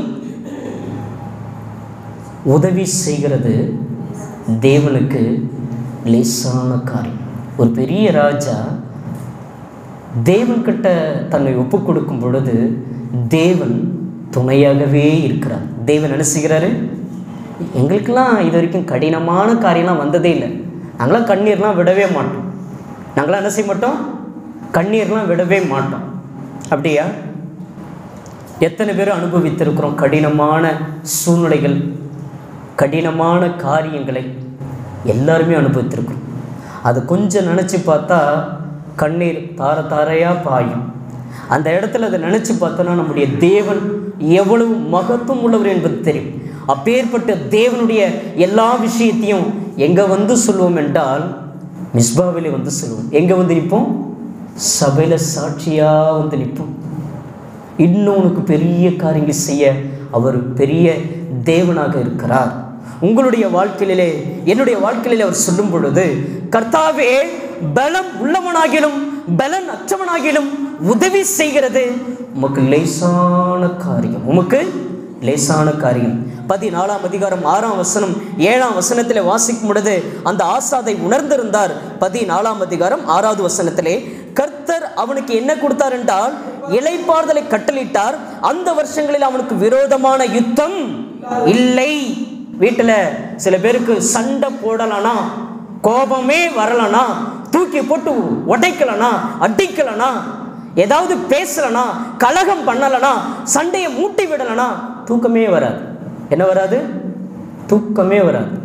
உதவி செய்கிறது தேவனுக்கு லேசான காரியம். ஒரு பெரிய ராஜா தேவன்கிட்ட தன்னை ஒப்பு கொடுக்கும் பொழுது தேவன் துணையாகவே இருக்கிறார். தேவன் என்ன செய்கிறாரு? எங்களுக்கெல்லாம் இது வரைக்கும் கடினமான காரியம்லாம் வந்ததே இல்லை. நாங்களாம் கண்ணீர்லாம் விடவே மாட்டோம். நாங்களாம் என்ன செய்ய மாட்டோம்? கண்ணீர்லாம் விடவே மாட்டோம். அப்படியா? எத்தனை பேர் அனுபவித்திருக்கிறோம் கடினமான சூழ்நிலைகள், கடினமான காரியங்களை எல்லாருமே அனுபவித்திருக்கிறோம். அது கொஞ்சம் நினச்சி பார்த்தா கண்ணீர் தார தாரையாக பாயும். அந்த இடத்துல அதை நினச்சி பார்த்தோன்னா நம்முடைய தேவன் எவ்வளவு மகத்துவம் உள்ளவர் என்பது தெரியும். அப்பேற்பட்ட தேவனுடைய எல்லா விஷயத்தையும் எங்கே வந்து சொல்லுவோம் என்றால், மிஸ்பாவிலே வந்து சொல்லுவோம். எங்கே வந்து நிற்போம்? சபையில் சாட்சியாக வந்து நிற்போம். இன்னும் உனக்கு பெரிய காரியங்கள் செய்ய அவர் பெரிய தேவனாக இருக்கிறார். உங்களுடைய வாழ்க்கையிலே, என்னுடைய வாழ்க்கையிலே அவர் சொல்லும் பொழுது, கர்த்தாவே, பலம் உள்ளவனாகிலும் பலன் அற்றவனாகிலும் உதவி செய்கிறது உமக்கு லேசான காரியம், உமக்கு லேசான காரியம். பதினாலாம் அதிகாரம் ஆறாம் வசனம் ஏழாம் வசனத்திலே வாசிக்கும் பொழுது அந்த ஆசாதை உணர்ந்திருந்தார். பதினாலாம் அதிகாரம் ஆறாவது வசனத்திலே கர்த்தர் அவனுக்கு என்ன கொடுத்தார் என்றால், இளைப்பாறுதலை கட்டளிட்டார். அந்த வருஷங்களில் அவனுக்கு விரோதமான யுத்தம் இல்லை. வீட்டில் சில பேருக்கு சண்டை போடலானா, கோபமே வரலனா, தூக்கி போட்டு உடைக்கலனா, அடிக்கலனா, ஏதாவது பேசலனா, கலகம் பண்ணலனா, சண்டையை மூட்டி விடலனா, தூக்கமே வராது. என்ன வராது? தூக்கமே வராது.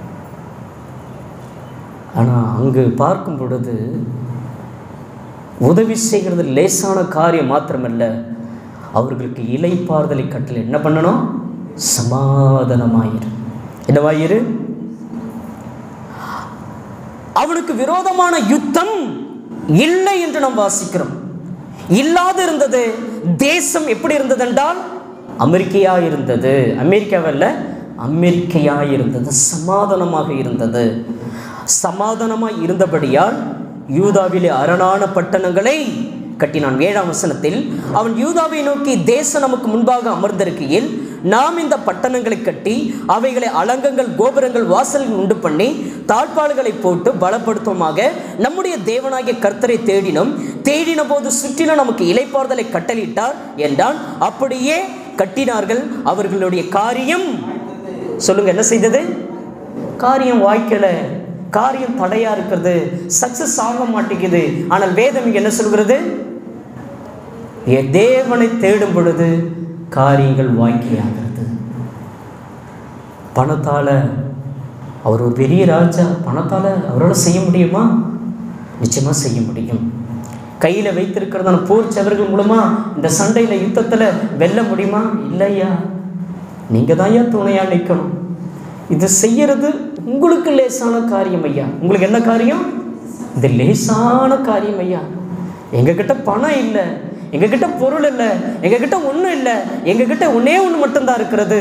ஆனால் அங்கு பார்க்கும் பொழுது உதவி செய்கிறது லேசான காரியம் மாத்திரமல்ல, அவர்களுக்கு இளைப்பாறுதலை கட்டளை என்ன பண்ணணும்? சமாதானமாயிரு. என்னவாயிரு? அவனுக்கு விரோதமான யுத்தம் இல்லை என்று நாம் வாசிக்கிறோம். இல்லாது இருந்தது. தேசம் எப்படி இருந்தது என்றால் அமெரிக்கையா இருந்தது. அமெரிக்காவல்ல, அமெரிக்கையா இருந்தது. சமாதானமாக இருந்தது. சமாதானமாய் இருந்தபடியால் யூதாவிலே அரணான பட்டணங்களை கட்டினான். ஏழாம் வசனத்தில் அவன் யூதாவை நோக்கி, தேசம் நமக்கு முன்பாக அமர்ந்திருக்கையில் நாம் இந்த பட்டணங்களை கட்டி அவைகளை அலங்கங்கள், கோபுரங்கள், வாசல்கள் உண்டு பண்ணி தாழ்பாள்களை போட்டு பலப்படுத்துவமாக நம்முடைய தேவனாகிய கர்த்தரை தேடினோம். தேடின போது சுற்றிலும் நமக்கு இளைப்பாறுதலை கட்டளிட்டார் என்றான். அப்படியே கட்டினார்கள். அவர்களுடைய காரியம் சொல்லுங்க, என்ன செய்தது? காரியம் வாய்க்கல. காரியம் தடையா இருக்கிறது. சக்சஸ் ஆக மாட்டேங்குது. ஆனால் வேதம் இங்க என்ன சொல்கிறது? தேவனை தேடும் பொழுது காரியங்கள் வாய்க்கையாகிறது. பணத்தால அவர் ஒரு பெரிய ராஜா. பணத்தால அவரால் செய்ய முடியுமா? நிச்சயமா செய்ய முடியும். கையில வைத்திருக்கிறதான போர் சவர்கள் மூலமா இந்த சண்டையில யுத்தத்துல வெல்ல முடியுமா? இல்லையா. நீங்க தான் ஐயா துணையா நிற்கணும். இது செய்யறது உங்களுக்கு லேசான காரியம் ஐயா. உங்களுக்கு என்ன காரியம்? இது லேசான காரியம் ஐயா. எங்ககிட்ட பணம் இல்லை, எங்ககிட்ட பொருள் இல்லை, எங்ககிட்ட ஒன்றும் இல்லை, எங்ககிட்ட ஒன்னே ஒன்று மட்டும்தான் இருக்கிறது.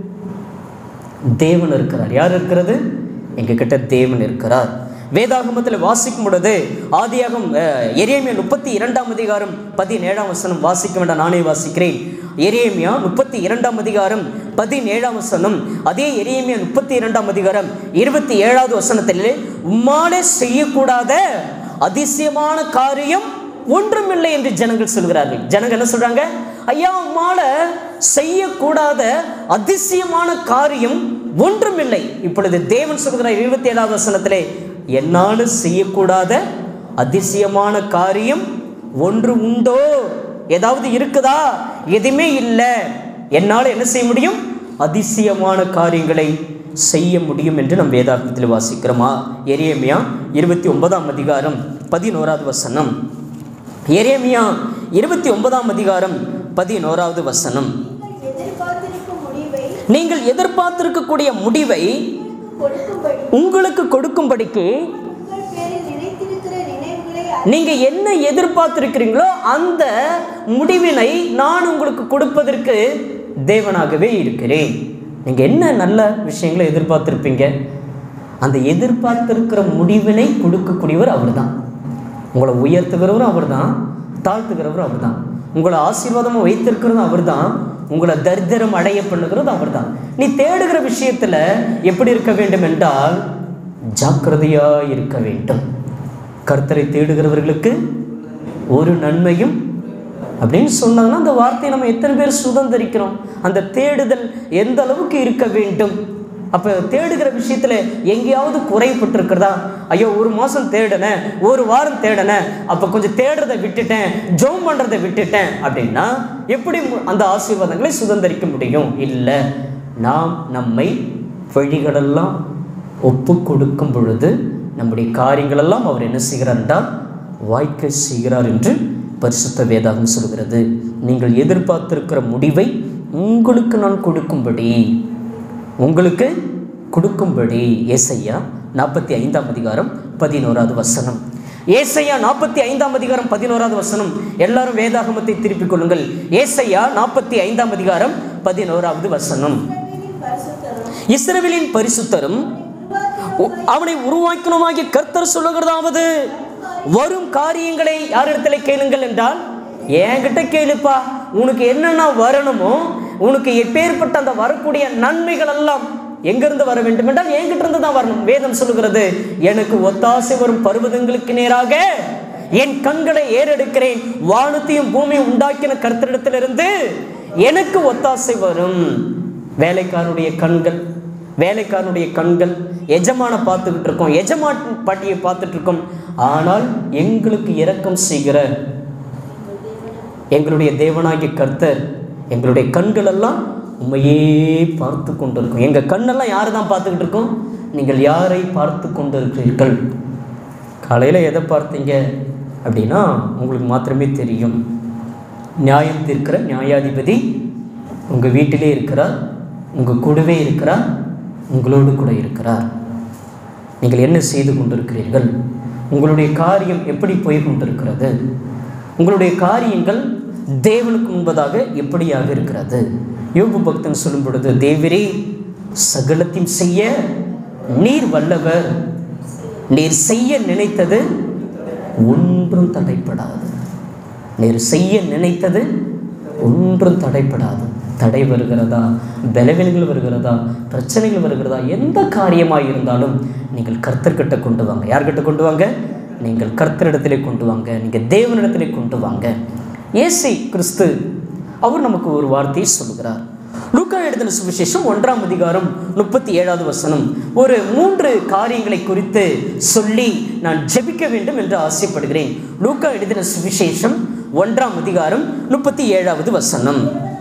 தேவன் இருக்கிறார். யார் இருக்கிறது? எங்ககிட்ட தேவன் இருக்கிறார். வேதாகமத்தில் வாசிக்கும் பொழுது ஆதியாகம் எரேமியா முப்பத்தி இரண்டாம் அதிகாரம் பதினேழாம் வசனம் வாசிக்க வேண்டாம், நானே வாசிக்கிறேன். எரேமியா முப்பத்தி இரண்டாம் அதிகாரம் பதினேழாம் வசனம். அதே எரேமியா முப்பத்தி இரண்டாம் அதிகாரம் இருபத்தி ஏழாவது வசனத்தில் உம்மாலே செய்யக்கூடாத அதிசயமான காரியம் ஒன்றுமில்லை என்று ஜனங்கள் சொல்கிறார்கள். ஜனங்கள் என்ன சொல்றாங்க? ஐயா, உம்மால செய்யக்கூடாத அதிசயமான காரியம் ஒன்றுமில்லை. இப்பொழுது தேவன் சொல்கிறார் இருபத்தி ஏழாவது வசனத்திலே, என்னால் செய்யக்கூடாத அதிசயமான காரியம் ஒன்று உண்டோ? ஏதாவது இருக்குதா? எதுவுமே இல்லை. என்னால் என்ன செய்ய முடியும்? அதிசயமான காரியங்களை செய்ய முடியும் என்று நம் வேதாகமத்தில் வாசிக்கிறோமா? எரேமியா இருபத்தி ஒன்பதாம் அதிகாரம் பதினோராவது வசனம். எரேமியா இருபத்தி ஒன்பதாம் அதிகாரம் பதினோராவது வசனம். நீங்கள் எதிர்பார்த்திருக்கக்கூடிய முடிவை உங்களுக்கு கொடுக்கும்படிக்கு நீங்க என்ன எதிர்பார்த்திருக்கிறீங்களோ அந்த முடிவினை நான் உங்களுக்கு கொடுப்பதற்கு தேவனாகவே இருக்கிறேன். நீங்க என்ன நல்ல விஷயங்களை எதிர்பார்த்திருப்பீங்க, அந்த எதிர்பார்த்திருக்கிற முடிவினை கொடுக்கக்கூடியவர் அவர் தான். உங்களை உயர்த்துகிறவரும் அவர் தான், தாழ்த்துகிறவரும் அவர் தான். உங்களை ஆசீர்வாதமாக வைத்திருக்கிறதும் அவர் தான், உங்களை தரித்திரம் அடைய பண்ணுகிறது அவர் தான். நீ தேடுகிற விஷயத்துல எப்படி இருக்க வேண்டும் என்றால் ஜாக்கிரதையா இருக்க வேண்டும். கர்த்தரை தேடுகிறவர்களுக்கு ஒரு நன்மையும் அப்படின்னு சொன்னாங்கன்னா அந்த வார்த்தையை நம்ம எத்தனை பேர் சுதந்திரிக்கிறோம்? அந்த தேடுதல் எந்த அளவுக்கு இருக்க வேண்டும்? அப்போ தேடுகிற விஷயத்துல எங்கேயாவது குறைப்பட்டிருக்கிறதா? ஐயோ, ஒரு மாதம் தேடினேன், ஒரு வாரம் தேடினேன், அப்போ கொஞ்சம் தேடுறதை விட்டுட்டேன், ஜோம் பண்ணுறதை விட்டுட்டேன் அப்படின்னா எப்படி அந்த ஆசீர்வாதங்களை சுதந்திரிக்க முடியும்? இல்லை. நாம் நம்மை வழிகளெல்லாம் ஒப்பு கொடுக்கும் பொழுது நம்முடைய காரியங்களெல்லாம் அவர் என்ன செய்கிறார் என்றால் வாய்க்க செய்கிறார் என்று பரிசுத்த வேதாகம் சொல்கிறது. நீங்கள் எதிர்பார்த்திருக்கிற முடிவை உங்களுக்கு நான் கொடுக்கும்படி உங்களுக்கு கொடுக்கும்படி. ஏசாயா நாற்பத்தி ஐந்தாம் அதிகாரம் பதினோராவது வசனம். ஏசாயா நாற்பத்தி ஐந்தாம் அதிகாரம் பதினோராவது வசனம். எல்லாரும் வேதாகமத்தை திருப்பிக் கொள்ளுங்கள். ஏசாயா நாற்பத்தி ஐந்தாம் அதிகாரம் பதினோராவது வசனம். இஸ்ரவேலின் பரிசுத்தரும் அவனை உருவாக்கணுமாகிய கர்த்தர் சொல்லுகிறதாவது, வரும் காரியங்களை யாரிடத்துல கேளுங்கள் என்றால் என்கிட்ட கேளுப்பா. உனக்கு என்னென்ன வரணுமோ, உனக்கு எப்பேற்பட்ட அந்த வரக்கூடிய நன்மைகள் எல்லாம் எங்கிருந்து வர வேண்டும் என்றால் என்கிட்ட இருந்து தான் வரணும். வேதம் சொல்லுகிறது, எனக்கு ஒத்தாசை வரும் பர்வதங்களுக்கு நேராக என் கண்களை ஏறெடுக்கிறேன், வானத்தையும் பூமியும் உண்டாக்கின கர்த்தரிடத்திலிருந்து எனக்கு ஒத்தாசை வரும். வேலைக்காரனுடைய கண்கள் வேலைக்காரனுடைய கண்கள் எஜமான பார்த்துக்கிட்டு இருக்கோம், எஜமான் பாட்டியை பார்த்துட்டு இருக்கோம். ஆனால் எங்களுக்கு இரக்கம் செய்கிற எங்களுடைய தேவனாகிய கர்த்தர் எங்களுடைய கண்கள் எல்லாம் உண்மையே பார்த்து கொண்டு இருக்கும். எங்கள் கண்ணெல்லாம் யாரை தான் பார்த்துக்கிட்டு இருக்கோம்? நீங்கள் யாரை பார்த்து கொண்டு இருக்கிறீர்கள்? காலையில் எதை பார்த்தீங்க அப்படின்னா உங்களுக்கு மாத்திரமே தெரியும். நியாயம் தீர்க்கிற நியாயாதிபதி உங்கள் வீட்டிலே இருக்கிறார், உங்கள் கூடவே இருக்கிறார், உங்களோடு கூட இருக்கிறார். நீங்கள் என்ன செய்து கொண்டிருக்கிறீர்கள்? உங்களுடைய காரியம் எப்படி போய் கொண்டிருக்கிறது? உங்களுடைய காரியங்கள் தேவனுக்கு முன்பதாக எப்படியாக இருக்கிறது? யோபு பக்தன் சொல்லும் பொழுது, தேவரே சகலத்தையும் செய்ய நீர் வல்லவர், நீர் செய்ய நினைத்தது ஒன்றும் தடைப்படாது. நீர் செய்ய நினைத்தது ஒன்றும் தடைப்படாது. தடை வருகிறதா, பலவீனங்கள் வருகிறதா, பிரச்சனைகள் வருகிறதா, எந்த காரியமாக இருந்தாலும் நீங்கள் கர்த்தர்கிட்ட கொண்டு வாங்க. யார்கிட்ட கொண்டு வாங்க? நீங்கள் கர்த்தரிடத்திலே கொண்டு வாங்க, நீங்கள் தேவனிடத்திலே கொண்டு வாங்க. இயேசு கிறிஸ்து அவர் நமக்கு ஒரு வார்த்தையை சொல்லுகிறார். லூக்கா எழுதின சுவிசேஷம் ஒன்றாம் அதிகாரம் முப்பத்தி ஏழாவது வசனம். ஒரு மூன்று காரியங்களை குறித்து சொல்லி நான் ஜெபிக்க வேண்டும் என்று ஆசைப்படுகிறேன். லூக்கா எழுதின சுவிசேஷம் ஒன்றாம் அதிகாரம் முப்பத்தி ஏழாவது வசனம்.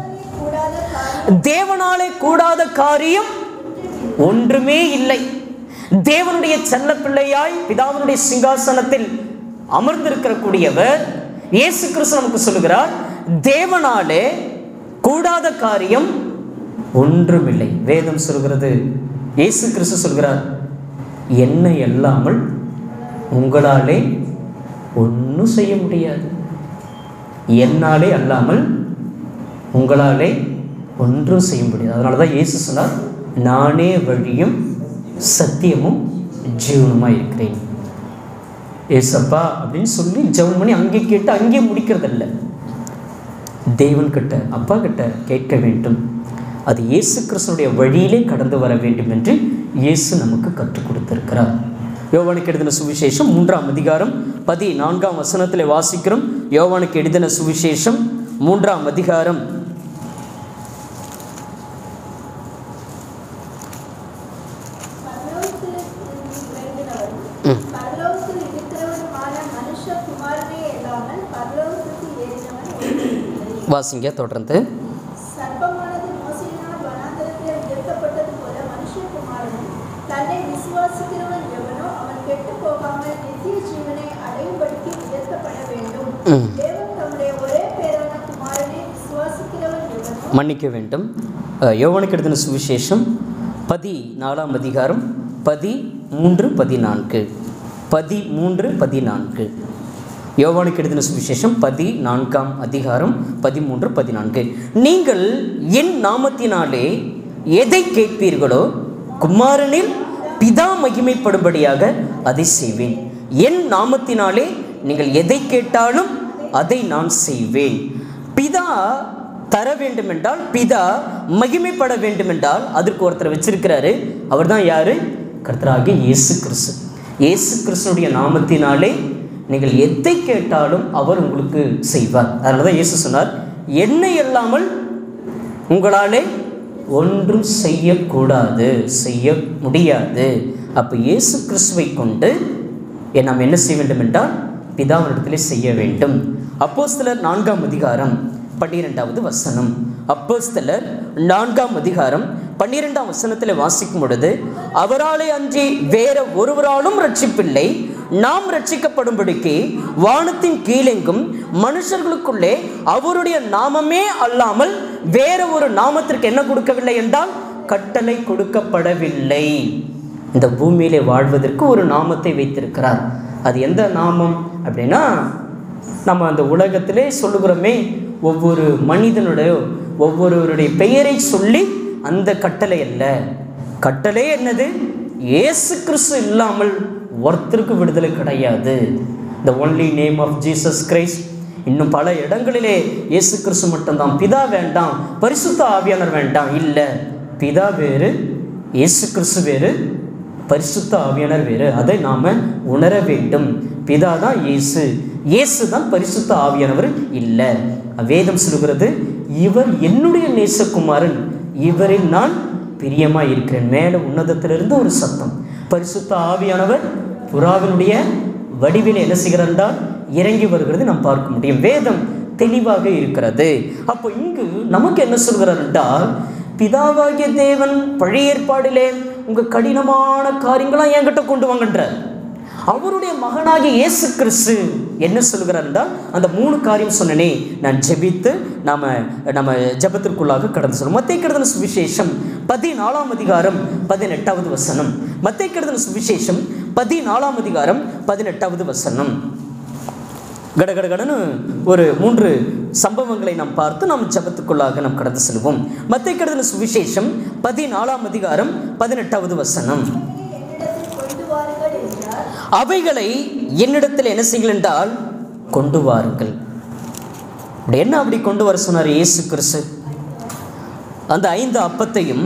தேவனாலே கூடாத காரியம் ஒன்றுமே இல்லை. தேவனுடைய செல்ல பிள்ளையாய் பிதாவினுடைய சிங்காசனத்தில் அமர்ந்திருக்கிற கூடியவர் இயேசு கிறிஸ்து நமக்கு சொல்லுகிறார், தேவனாலே கூடாத காரியம் ஒன்றுமில்லை. வேதம் சொல்கிறது, இயேசு கிறிஸ்து சொல்கிறார், என்னை அல்லாமல் உங்களாலே ஒன்றும் செய்ய முடியாது. என்னாலே அல்லாமல் உங்களாலே ஒன்றும் செய்ய முடியாது. அதனால தான் இயேசு சொன்னார், நானே வழியும் சத்தியமும் ஜீவனுமாக இருக்கிறேன். ஏசப்பா அப்படின்னு சொல்லி ஜெபம் பண்ணி அங்கே கேட்டு அங்கே முடிக்கிறதில்ல. தேவன்கிட்ட அப்பா கிட்ட கேட்க வேண்டும். அது இயேசு கிறிஸ்துனுடைய வழியிலே கடந்து வர வேண்டும் என்று இயேசு நமக்கு கற்றுக் கொடுத்திருக்கிறார். யோவானுக்கு எழுதின சுவிசேஷம் மூன்றாம் அதிகாரம் பதினான்காம் வசனத்தில் வாசிக்கிறோம். யோவானுக்கு எழுதின சுவிசேஷம் மூன்றாம் அதிகாரம் வாசிங்க தொடர்ந்து. மன்னிக்க வேண்டும். யோவானுக்கு எழுதின சுவிசேஷம் பதினாலாம் அதிகாரம் பதிமூன்று பதினான்கு பதிமூன்று பதினான்கு யோவானுக்கு எழுதின சுவிசேஷம் பதினான்காம் அதிகாரம் பதிமூன்று பதினான்கு. நீங்கள் என் நாமத்தினாலே எதை கேட்பீர்களோ குமாரனில் பிதா மகிமைப்படும்படியாக அதை செய்வேன். என் நாமத்தினாலே நீங்கள் எதை கேட்டாலும் அதை நான் செய்வேன். பிதா தர வேண்டுமென்றால், பிதா மகிமைப்பட வேண்டுமென்றால் அதற்கு ஒருத்தர் வச்சிருக்கிறாரு. அவர் தான் யாரு? கர்த்தராகிய இயேசு கிறிஸ்து. இயேசு கிறிஸ்துடைய நாமத்தினாலே நீங்கள் எதை கேட்டாலும் அவர் உங்களுக்கு செய்வார். அதனால தான் இயேசு சொன்னார், என்னை இல்லாமல் உங்களாலே ஒன்றும் செய்யக்கூடாது, செய்ய முடியாது. அப்போ இயேசு கிறிஸ்துவை கொண்டு நாம் என்ன செய்ய வேண்டும் என்றால் பிதாவினிடத்திலே செய்ய வேண்டும். அப்போஸ்தலர் நான்காம் அதிகாரம் பன்னிரெண்டாவது வசனம். அப்போஸ்தலர் நான்காம் அதிகாரம் பன்னிரெண்டாம் வசனத்தில் வாசிக்கும் பொழுது, அவராலே அன்றி வேற ஒருவராலும் ரட்சிப்பில்லை, நாம் ரட்சிக்கப்படும்படிக்கு வானத்தின் கீழெங்கும் மனுஷர்களுக்குள்ளே அவருடைய நாமமே அல்லாமல் வேற ஒரு நாமத்திற்கு என்ன கொடுக்கவில்லை என்றால் கட்டளை கொடுக்கப்படவில்லை. இந்த பூமியிலே வாழ்வதற்கு ஒரு நாமத்தை வைத்திருக்கிறார். அது எந்த நாமம் அப்படின்னா, நம்ம அந்த உலகத்திலே சொல்லுகிறோமே, ஒவ்வொரு மனிதனுடைய ஒவ்வொருவருடைய பெயரை சொல்லி அந்த கட்டளை அல்ல. கட்டளை என்னது? இயேசு கிறிஸ்து இல்லாமல் ஒருத்தருக்கு விடுதலை கிடையாது. The only name of Jesus Christ. இன்னும் பல இடங்களிலே இயேசு கிறிஸ்து மட்டும்தான். பிதா வேண்டாம், பரிசுத்த ஆவியானவர் வேண்டாம். இல்லை, பிதா வேறு, இயேசு கிறிஸ்து வேறு, பரிசுத்த ஆவியானவர் வேறு. அதை நாம் உணர வேண்டும். பிதா தான் இயேசு, இயேசு தான் பரிசுத்த ஆவியானவர் இல்லை. வேதம் சொல்லுகிறது, இவர் என்னுடைய நேசகுமாரன், இவரில் நான் பிரியமாக இருக்கிறேன். மேலே உன்னதத்திலிருந்து ஒரு சத்தம். பரிசுத்த ஆவியானவர் புறாவினுடைய வடிவில் என்ன செய்கிறார் என்றால் இறங்கி வருகிறது நாம் பார்க்க முடியும். வேதம் தெளிவாக இருக்கிறது. அப்போ இங்கு நமக்கு என்ன சொல்கிறார் என்றால், பிதாவாகிய தேவன் பழைய ஏற்பாடிலே உங்கள் கடினமான காரியங்களாம் என்கிட்ட கொண்டு வாங்கன்றார். அவருடைய மகனாகிய இயேசு கிறிஸ்து என்ன சொல்கிறார் என்றால், அந்த மூணு காரியம் சொன்னனே, நான் ஜெபித்து நாம நம்ம ஜெபத்திற்குள்ளாக கடந்து சொல்லுவோம். மத்தேயு எழுதின சுவிசேஷம் பதினாலாம் அதிகாரம் பதினெட்டாவது வசனம். மத்தேயு எழுதின சுவிசேஷம் பதினாலாம் அதிகாரம் பதினெட்டாவது வசனம். கடகடகடன்னு ஒரு மூன்று சம்பவங்களை நாம் பார்த்து நாம் ஜெபத்துக்குள்ளாக நாம் கடந்து செல்வோம். மத்தேயு எழுதின சுவிசேஷம் பதினாலாம் அதிகாரம் பதினெட்டாவது வசனம். அவைகளை என்னிடத்தில் என்ன செய்யுங்கள் என்றால் கொண்டு வாருங்கள். என்ன அப்படி கொண்டு வர சொன்னார் இயேசு கிறிஸ்து? அந்த ஐந்து அப்பத்தையும்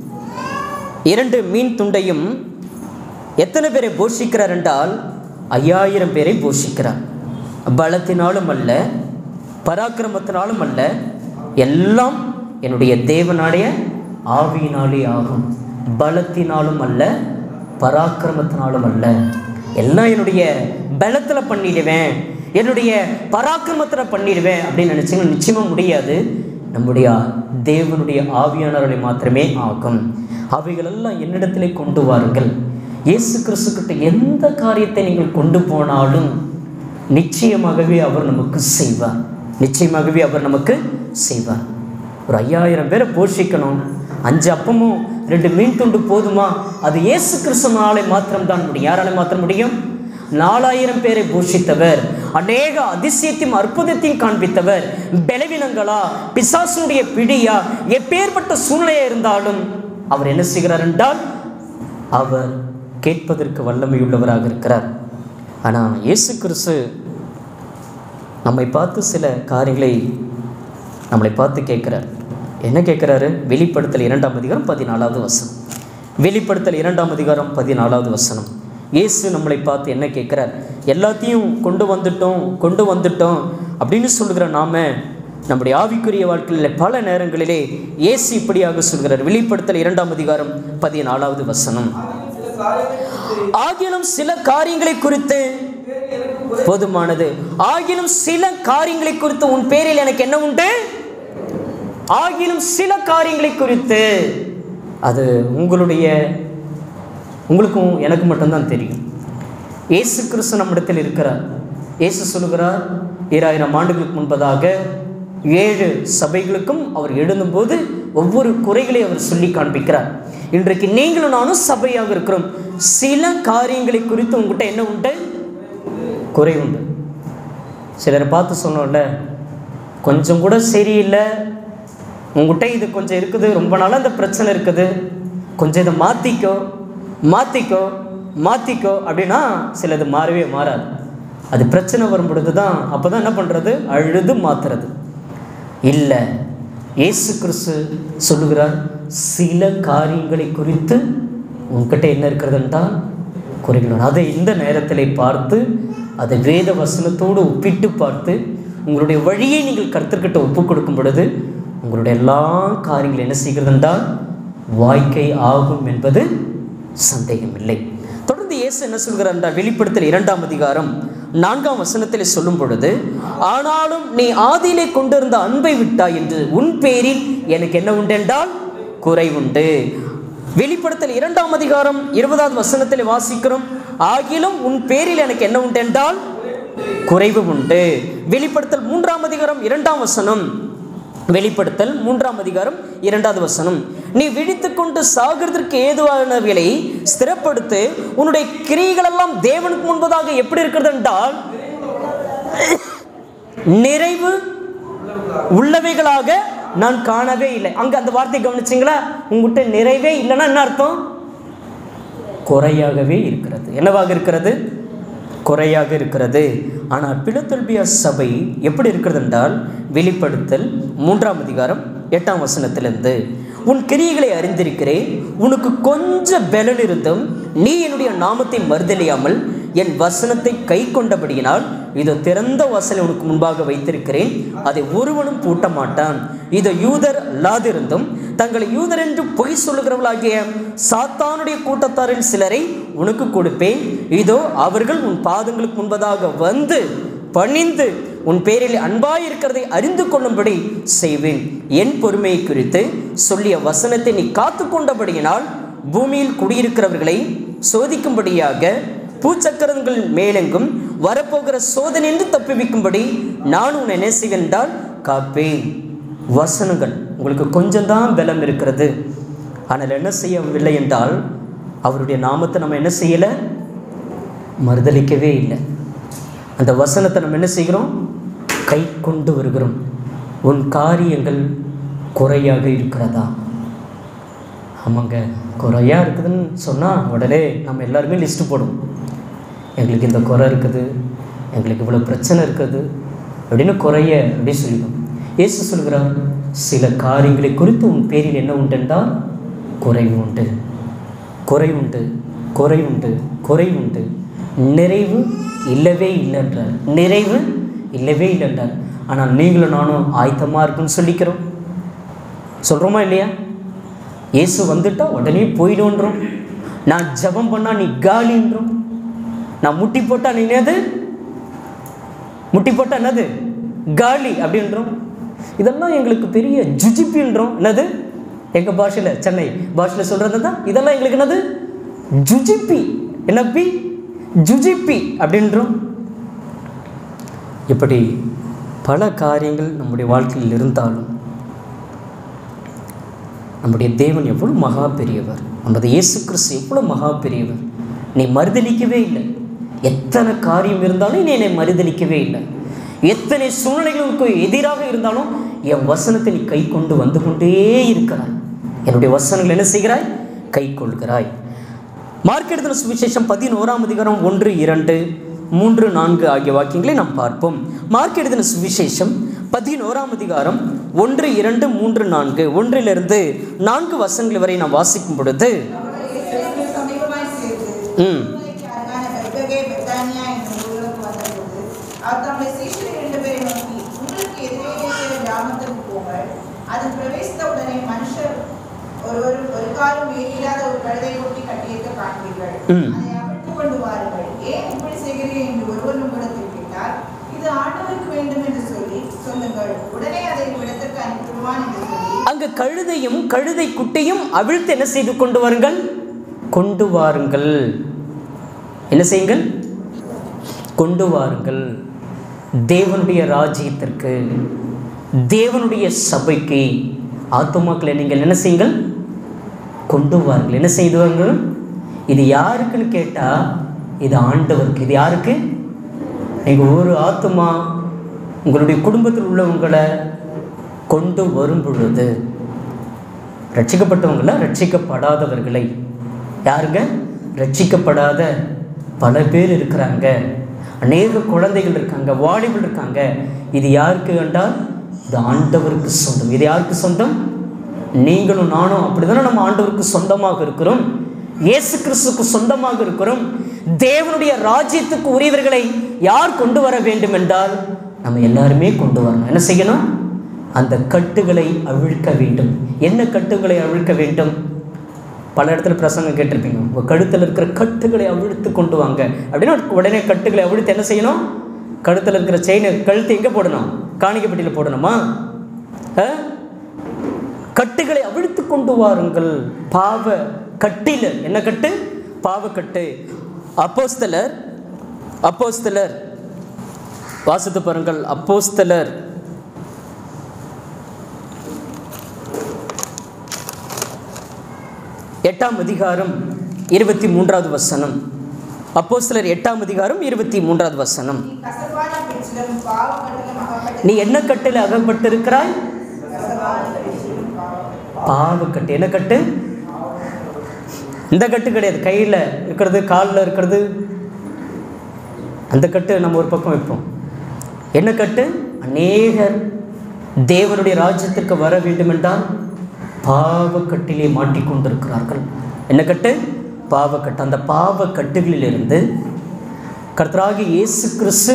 இரண்டு மீன் துண்டையும் எத்தனை பேரை போஷிக்கிறார் என்றால் ஐயாயிரம் பேரை போஷிக்கிறார். பலத்தினாலும் அல்ல, பராக்கிரமத்தினாலும் அல்ல, எல்லாம் என்னுடைய தேவனுடைய ஆவியினாலே ஆகும். பலத்தினாலும் அல்ல, பராக்கிரமத்தினாலும் அல்ல, எல்லாம் என்னுடைய பலத்தில் பண்ணிடுவேன், என்னுடைய பராக்கிரமத்தில் பண்ணிடுவேன் அப்படின்னு நினச்சிங்கன்னா நிச்சயமாக முடியாது. நம்முடைய தேவனுடைய ஆவியானவர்களை மாத்திரமே ஆகும். அவைகளெல்லாம் என்னிடத்திலே கொண்டு வாருங்கள். இயேசு கிறிஸ்துக்கிட்ட எந்த காரியத்தை நீங்கள் கொண்டு போனாலும் நிச்சயமாகவே அவர் நமக்கு செய்வார். நிச்சயமாகவே அவர் நமக்கு செய்வார். ஒரு ஐயாயிரம் பேரை போஷிக்கணும், அஞ்சு அப்பமும் ரெண்டு மீன் துண்டு போதுமா? அது இயேசு கிறிஸ்துவினாலே மாத்திரம்தான் முடியும். யாராலே மாத்திரம் முடியும்? நாலாயிரம் பேரை போஷித்தவர், அநேக அதிசயத்தையும் அற்புதத்தையும் காண்பித்தவர், பலவீனங்களா பிசாசுடைய பிடியா எப்பேற்பட்ட சூழ்நிலையா இருந்தாலும் அவர் என்ன செய்கிறார் என்றால் அவர் கேட்பதற்கு வல்லமை உள்ளவராக இருக்கிறார். ஆனால் இயேசு கிறிஸ்து நம்மை பார்த்து சில காரியங்களை நம்மளை பார்த்து கேட்கிறார். என்ன கேட்குறாரு? வெளிப்படுத்தல் இரண்டாம் அதிகாரம் பதினாலாவது வசனம். வெளிப்படுத்தல் இரண்டாம் அதிகாரம் பதினாலாவது வசனம். இயேசு நம்மளை பார்த்து என்ன கேட்குறார்? எல்லாத்தையும் கொண்டு வந்துட்டோம் கொண்டு வந்துட்டோம் அப்படின்னு சொல்கிற நாம நம்முடைய ஆவிக்குரிய வாழ்க்கையில் பல நேரங்களிலே இயேசு இப்படியாக சொல்கிறார். வெளிப்படுத்தல் இரண்டாம் அதிகாரம் பதினாலாவது வசனம். ஆகிலும் சில காரியங்களை குறித்து போதுமானது, ஆகிலும் சில காரியங்களை குறித்து உன் பேரில் எனக்கு என்ன உண்டு? ஆகிலும் சில காரியங்களை குறித்து, அது உங்களுடைய உங்களுக்கும் எனக்கு மட்டும்தான் தெரியும். இயேசு கிறிஸ்து நம்மிடத்தில் இருக்கிறார். இயேசு சொல்லுகிறார், ஈராயிரம் ஆண்டுகளுக்கு முன்பதாக ஏழு சபைகளுக்கும் அவர் எழுதும்போது ஒவ்வொரு குறைகளை அவர் சொல்லி காண்பிக்கிறார். இன்றைக்கு நீங்களும் நானும் சபையாக இருக்கிறோம். சில காரியங்களை குறித்து உங்ககிட்ட என்ன உண்டு? குறை உண்டு. சிலரை பார்த்து சொன்னோம்ல, கொஞ்சம் கூட சரியில்லை, உங்கள்கிட்ட இது கொஞ்சம் இருக்குது, ரொம்ப நாளாக இந்த பிரச்சனை இருக்குது, கொஞ்சம் இதை மாற்றிக்கோ மாற்றிக்கோ மாற்றிக்கோ அப்படின்னா சிலது மாறவே மாறாது. அது பிரச்சனை வரும் பொழுது தான் அப்போ தான் என்ன பண்ணுறது? அழுது மாற்றுறது இல்லை. இயேசு கிறிஸ்து சொல்லுகிறார், சில காரியங்களை குறித்து உங்ககிட்ட என்ன இருக்கிறது என்றால் குறைகள். அதை இந்த நேரத்தில் பார்த்து அதை வேத வசனத்தோடு ஒப்பிட்டு பார்த்து உங்களுடைய வழியை நீங்கள் கர்த்தர்கிட்ட ஒப்பு கொடுக்கும் பொழுது உங்களுடைய எல்லா காரியங்களும் என்ன செய்கிறது என்றால் வாய்க்கை ஆகும் என்பது சந்தேகமில்லை. தொடர்ந்து இயேசு என்ன சொல்கிறார் என்றால் வெளிப்படுத்தல் இரண்டாம் அதிகாரம் நான்காம் வசனத்தில் சொல்லும் பொழுது, ஆனாலும் நீ ஆதியிலே கொண்டிருந்த அன்பை விட்டாய் என்று உன் பேரில் எனக்கு என்ன உண்டு என்றால் குறை உண்டு. வெளிப்படுத்தல் இரண்டாம் அதிகாரம் இருபதாவது வசனத்தில் வாசிக்கிறோம், ஆகிலும் உன் பேரில் எனக்கு என்ன உண்டு என்றால் குறைவு உண்டு. வெளிப்படுத்தல் மூன்றாம் அதிகாரம் இரண்டாம் வசனம். வெளிப்படுத்தல் மூன்றாம் அதிகாரம் இரண்டாவது வசனம், நீ விழித்துக் கொண்டு சாகிறதற்கு ஏதுவானவைகளை ஸ்திரப்படுத்து, உன்னுடைய கிரியைகள் எல்லாம் தேவனுக்கு முன்பதாக எப்படி இருக்கிறது என்றால் நிறைவு உள்ளவைகளாக நான் காணவே இல்லை. அங்க அந்த வார்த்தை கவனிச்சிங்களா? உங்ககிட்ட நிறைவே இல்லைன்னா என்ன அர்த்தம்? குறையாகவே இருக்கிறது. என்னவாக இருக்கிறது? குறையாக இருக்கிறது. ஆனால் பிலதெல்பியா சபை எப்படி இருக்கிறது என்றால் வெளிப்படுத்தல் மூன்றாம் அதிகாரம் எட்டாம் வசனத்திலிருந்து, உன் கிரியைகளை அறிந்திருக்கிறேன், உனக்கு கொஞ்சம் பலன் இருந்தும் நீ என்னுடைய நாமத்தை மறுதலியாமல் என் வசனத்தை கை கொண்டபடியினால் இதோ திறந்த வாசலை உனக்கு முன்பாக வைத்திருக்கிறேன், அதை ஒருவனும் பூட்ட மாட்டான். இதோ யூதர் அல்லாதிருந்தும் தங்களை யூதர் என்று பொய் சொல்லுகிறவர்களாகிய சாத்தானுடைய கூட்டத்தாரில் சிலரை உனக்கு கொடுப்பேன். இதோ அவர்கள் உன் பாதங்களுக்கு முன்பதாக வந்து பணிந்து உன் பேரில் அன்பாயிருக்கிறதை அறிந்து கொள்ளும்படி செய்வேன். என் பொறுமையை குறித்து சொல்லிய வசனத்தை நீ காத்து கொண்டபடியினால் பூமியில் குடியிருக்கிறவர்களை சோதிக்கும்படியாக பூச்சக்கரங்கள் மேலெங்கும் வரப்போகிற சோதனையிலிருந்து தப்புவிக்கும்படி நான் உன்னை என்ன செய்கின்றால் காப்பேன். வசனங்கள் உங்களுக்கு கொஞ்சம்தான் பலம் இருக்கிறது, ஆனால் என்ன செய்யவில்லை என்றால் அவருடைய நாமத்தை நம்ம என்ன செய்யலை, மறுதலிக்கவே இல்லை. அந்த வசனத்தை நம்ம என்ன செய்கிறோம், கை கொண்டு வருகிறோம். உன் காரியங்கள் குறையாக இருக்கிறதா? ஆமாங்க, குறையாக இருக்குதுன்னு சொன்னால் உடனே நம்ம எல்லாருமே லிஸ்ட்டு போடுவோம். எங்களுக்கு இந்த குறை இருக்குது, எங்களுக்கு இவ்வளோ பிரச்சனை இருக்குது அப்படின்னு குறைய அப்படின்னு சொல்லிடுவோம். இயேசு சொல்கிறார், சில காரியங்களை குறித்து உன் பேரில் என்ன உண்டென்றால் குறை உண்டு, குறை உண்டு, குறை உண்டு, குறை உண்டு, நிறைவு இல்லவே இல்லை என்றார். நிறைவு இல்லவே இல்லை என்றார். ஆனால் நீங்களும் நானும் ஆயத்தமாக இருக்குன்னு சொல்லிக்கிறோம், சொல்கிறோமா இல்லையா? இயேசு வந்துட்டா உடனே போயிடுன்றோம். நான் ஜெபம் பண்ணால் நீ காலின்றோம். நான் முட்டி போட்டால் நீ என்னது, முட்டி போட்டால் என்னது காலி அப்படின்றோம். இதெல்லாம் எங்களுக்கு பெரிய ஜுஜிப்பின்றோம். என்னது எங்கள் பாஷையில், சென்னை பாஷையில் சொல்கிறது தான் இதெல்லாம் எங்களுக்கு என்னது ஜுஜிப்பி, என்னப்பி ஜுஜிப்பி அப்படின்றோம். இப்படி பல காரியங்கள் நம்முடைய வாழ்க்கையில் இருந்தாலும் நம்முடைய தேவன் எவ்வளோ மகா பெரியவர், நமது இயேசு கிறிஸ்து எவ்வளோ மகா பெரியவர். நீ மறுதலிக்கவே இல்லை. எத்தனை காரியம் இருந்தாலும் நீ என்னை மறுதலிக்கவே இல்லை. எத்தனை சூழ்நிலைகளுக்கு எதிராக இருந்தாலும் என் வசனத்தை நீ கை கொண்டு வந்து கொண்டே இருக்கிறாய். என்னுடைய வசனங்கள் என்ன செய்கிறாய், கை கொள்கிறாய். மார்க் எழுதின சுவிசேஷம் பதினோராம் அதிகாரம் ஒன்று இரண்டு மூன்று நான்கு ஆகிய வாக்கியங்களை நாம் பார்ப்போம். மார்க் எழுதின சுவிசேஷம் பதினோராம் அதிகாரம் ஒன்று இரண்டு மூன்று நான்கு ஒன்றிலிருந்து நான்கு வசனங்கள் வரை நாம் வாசிக்கும் பொழுது ம்
அதன் பிரவேசித்தவுடனே மனுஷர் ஒருவர் ஒரு காலம் ஏறியாத ஒரு கழுதை கொட்டி கட்டியிருக்க காண்பீர்கள். அதை அவிழ்த்து கொண்டு வாருங்கள். ஏன் இப்படி செய்கிறீர்கள் என்று ஒருவர் உங்களிடத்தில் கேட்டார். இது ஆண்டவருக்கு வேண்டும் என்று சொல்லி சொல்லுங்கள். உடனே அதை இடத்திற்கு அனுப்பிடுவான் என்று சொல்லி
அங்கு கழுதையும் கழுதை குட்டியும் அவிழ்த்து என்ன செய்து கொண்டு வாருங்கள், கொண்டு வாருங்கள். என்ன செய்யுங்கள், கொண்டு வாருங்கள். தேவனுடைய ராஜ்யத்திற்கு, தேவனுடைய சபைக்கு ஆத்துமாக்களை நீங்கள் என்ன செய்யுங்கள், கொண்டு வாருங்கள். என்ன செய்துவார்கள்? இது யாருக்குன்னு கேட்டால் இது ஆண்டவருக்கு. இது யாருக்கு? நீங்கள் ஒரு ஆத்துமா உங்களுடைய குடும்பத்தில் உள்ளவங்களை கொண்டு வரும் பொழுது ரட்சிக்கப்பட்டவங்கள, ரட்சிக்கப்படாதவர்களை, யாருங்க? ரட்சிக்கப்படாத பல பேர் இருக்கிறாங்க, அநேக குழந்தைகள் இருக்காங்க, வாலிபர்கள் இருக்காங்க. இது யாருக்கு என்றால் இது ஆண்டவருக்கு சொந்தம். இது யாருக்கு சொந்தம்? நீங்களும் நானும் அப்படிதானே நம்ம ஆண்டவருக்கு சொந்தமாக இருக்கிறோம், இயேசு கிறிஸ்துக்கு சொந்தமாக இருக்கிறோம். தேவனுடைய ராஜ்யத்துக்கு உரியவர்களை யார் கொண்டு வர வேண்டும் என்றால் நம்ம எல்லாருமே கொண்டு வரணும். என்ன செய்யணும்? அந்த கட்டுகளை அவிழ்க்க வேண்டும். என்ன கட்டுகளை அவிழ்க்க வேண்டும்? பல இடத்துல பிரசங்கம் கேட்டிருப்பீங்க, உங்கள் கழுத்தில் இருக்கிற கட்டுகளை அவிழ்த்து கொண்டு வாங்க அப்படின்னா உடனே கட்டுகளை அவிழ்த்து என்ன செய்யணும்? கழுத்தில் இருக்கிற செயினை கழுத்து எங்கே போடணும்? காணிக்கப்பட்டியில் போடணுமா? கட்டுகளை அவிழ்த்து கொண்டு வாருங்கள். பாவ கட்டில், என்ன கட்டு? பாவக்கட்டு. அப்போஸ்தலர் அப்போஸ்தலர் வாசித்து பாருங்கள். அப்போஸ்தலர் எட்டாம் அதிகாரம் இருபத்தி மூன்றாவது வசனம். அப்போஸ்தலர் எட்டாம் அதிகாரம் இருபத்தி மூன்றாவது வசனம். நீ என்ன கட்டில் அகப்பட்டிருக்கிறாய்? பாவக்கட்டு. என்ன கட்டு? இந்த கட்டு கிடையாது, கையில் இருக்கிறது, காலில் இருக்கிறது, அந்த கட்டு நம்ம ஒரு பக்கம் வைப்போம். என்ன கட்டு? அநேகர் தேவனுடைய ராஜ்யத்திற்கு வர வேண்டும் என்றால் பாவக்கட்டிலே மாட்டிக்கொண்டிருக்கிறார்கள். என்ன கட்டு? பாவக்கட்டு. அந்த பாவக்கட்டுகளிலிருந்து கர்த்தராகிய இயேசு கிறிஸ்து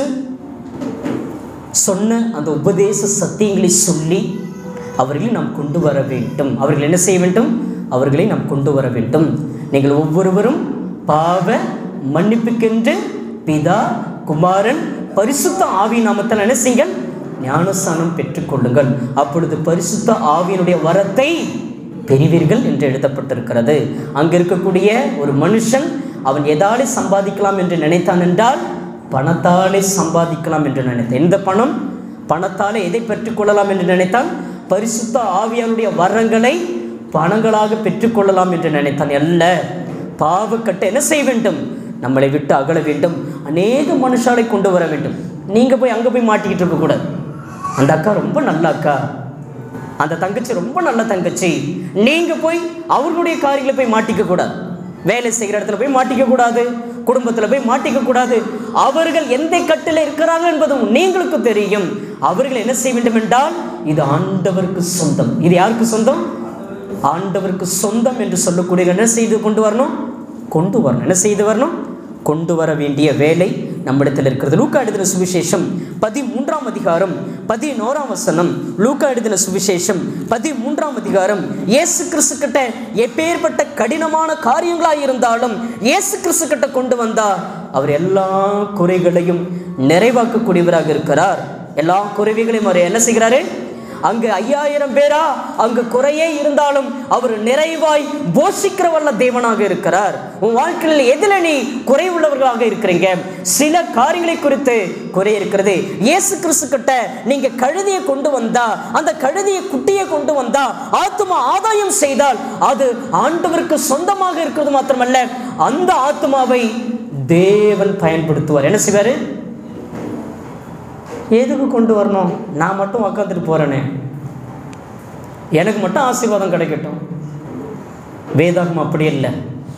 சொன்ன அந்த உபதேச சத்தியங்களை சொல்லி அவர்களை நாம் கொண்டு வர வேண்டும். அவர்கள் என்ன செய்ய வேண்டும்? அவர்களை நாம் கொண்டு வர வேண்டும். நீங்கள் ஒவ்வொருவரும் பாவ மன்னிப்புக்கென்று பிதா, குமாரன், பரிசுத்த ஆவி நாமத்தில் என்ன செய்யுங்கள், ஞானஸ்நானம் பெற்றுக்கொள்ளுங்கள், அப்பொழுது பரிசுத்த ஆவியினுடைய வரத்தை பெறுவீர்கள் என்று எழுதப்பட்டிருக்கிறது. அங்கே இருக்கக்கூடிய ஒரு மனுஷன் அவன் எதாலே சம்பாதிக்கலாம் என்று நினைத்தான் என்றால் பணத்தாலே சம்பாதிக்கலாம் என்று நினைத்தான். எந்த பணம்? பணத்தாலே எதை பெற்றுக்கொள்ளலாம் என்று நினைத்தான்? பரிசுத்த ஆவியானுடைய வரங்களை பணங்களாக பெற்றுக்கொள்ளலாம் என்று நினைத்தான். அல்ல, பாவக்கட்டை என்ன செய்ய வேண்டும், நம்மளை விட்டு அகல வேண்டும், அநேக மனுஷாலை கொண்டு வர வேண்டும். நீங்கள் போய் அங்கே போய் மாட்டிக்கிட்டு இருக்கக்கூடாது. அந்த அக்கா ரொம்ப நல்ல அக்கா, அந்த தங்கச்சி ரொம்ப நல்ல தங்கச்சி, நீங்கள் போய் அவர்களுடைய காரியங்களை போய் மாட்டிக்க கூடாது. வேலை செய்கிற இடத்துல போய் மாட்டிக்க கூடாது, குடும்பத்தில் போய் மாட்டிக்க கூடாது. அவர்கள் எந்த கட்டில் இருக்கிறாங்க என்பதும் நீங்களுக்கு தெரியும். அவர்கள் என்ன செய்ய வேண்டும் என்றால், இது ஆண்டவருக்கு சொந்தம். இது யாருக்கு சொந்தம்? ஆண்டவருக்கு சொந்தம் என்று சொல்லக்கூடிய என்ன செய்து கொண்டு வரணும், கொண்டு வரணும். என்ன செய்து வரணும், கொண்டு வர வேண்டிய வேலை நம்மிடத்தில் இருக்கிறது. லூக்கா எழுதின சுவிசேஷம் பதிமூன்றாம் அதிகாரம் பதினோராம் வசனம். லூக்கா எழுதின சுவிசேஷம் பதிமூன்றாம் அதிகாரம். இயேசு கிறிஸ்து கிட்ட எப்பேற்பட்ட கடினமான காரியங்களாக இருந்தாலும் இயேசு கிறிஸ்து கிட்ட கொண்டு வந்தா அவர் எல்லா குறைகளையும் நிறைவாக்கக்கூடியவராக இருக்கிறார். எல்லா குறைகளையும் அவர் என்ன செய்கிறாரு, அங்கு ஐயாயிரம் பேரா அங்கு குறையே இருந்தாலும் அவர் நிறைவாய் போஷிக்கிற வல்ல தேவனாக இருக்கிறார். உன் வாழ்க்கையில் எதில் நீ குறை உள்ளவர்களாக இருக்கிறீங்க? சில காரியங்களை குறித்து குறை இருக்கிறது. இயேசு கிறிஸ்து கிட்ட நீங்க கழுதியை கொண்டு வந்தா, அந்த கழுதியை குட்டியை கொண்டு வந்தா, ஆத்துமா ஆதாயம் செய்தால் அது ஆண்டவருக்கு சொந்தமாக இருக்கிறது மாத்திரமல்ல, அந்த ஆத்துமாவை தேவன் பயன்படுத்துவார். என்ன செய்வாரு? எதுக்கு கொண்டு வரணும்? நான் மட்டும் உக்காந்துட்டு போகிறேனே, எனக்கு மட்டும் ஆசீர்வாதம் கிடைக்கட்டும். வேதாகம் அப்படி இல்லை.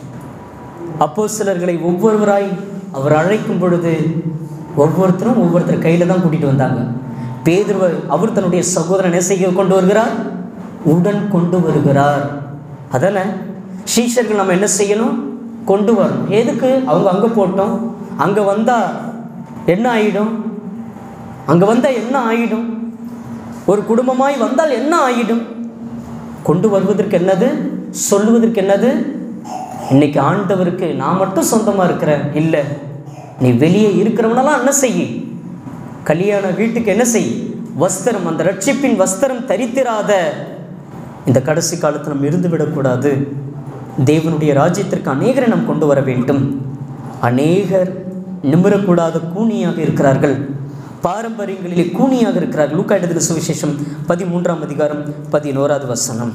அப்போஸ்தலர்களை ஒவ்வொருவராய் அவர் அழைக்கும் பொழுது ஒவ்வொருத்தரும் ஒவ்வொருத்தர் கையில் தான் கூட்டிகிட்டு வந்தாங்க. பேதுருவை அவர் தன்னுடைய சகோதரன் என்ன செய்ய கொண்டு வருகிறார், உடன் கொண்டு வருகிறார். அதானே சீஷர்கள் நம்ம என்ன செய்யணும், கொண்டு வரணும். எதுக்கு? அவங்க அங்கே போட்டோம், அங்கே வந்தால் என்ன ஆகிடும், அங்கே வந்தால் என்ன ஆகிடும், ஒரு குடும்பமாய் வந்தால் என்ன ஆகிடும்? கொண்டு வருவதற்கு என்னது, சொல்லுவதற்கு என்னது? இன்னைக்கு ஆண்டவருக்கு நான் மட்டும் சொந்தமாக இருக்கிறேன் இல்லை, நீ வெளியே இருக்கிறவனெல்லாம் என்ன செய்ய, கல்யாண வீட்டுக்கு என்ன செய், வஸ்திரம், அந்த ரட்சிப்பின் வஸ்திரம் தரித்திராத இந்த கடைசி காலத்தில் நம்ம இருந்து விடக்கூடாது. தேவனுடைய ராஜ்யத்திற்கு அநேகரை நாம் கொண்டு வர வேண்டும். அநேகர் நிமிரக்கூடாத கூனியாக இருக்கிறார்கள், பாரம்பரியங்களிலே கூனியாக இருக்கிறார்கள். லூக்கா எழுதின சுவிசேஷம் பதிமூன்றாம் அதிகாரம் பதினோராவது வசனம்.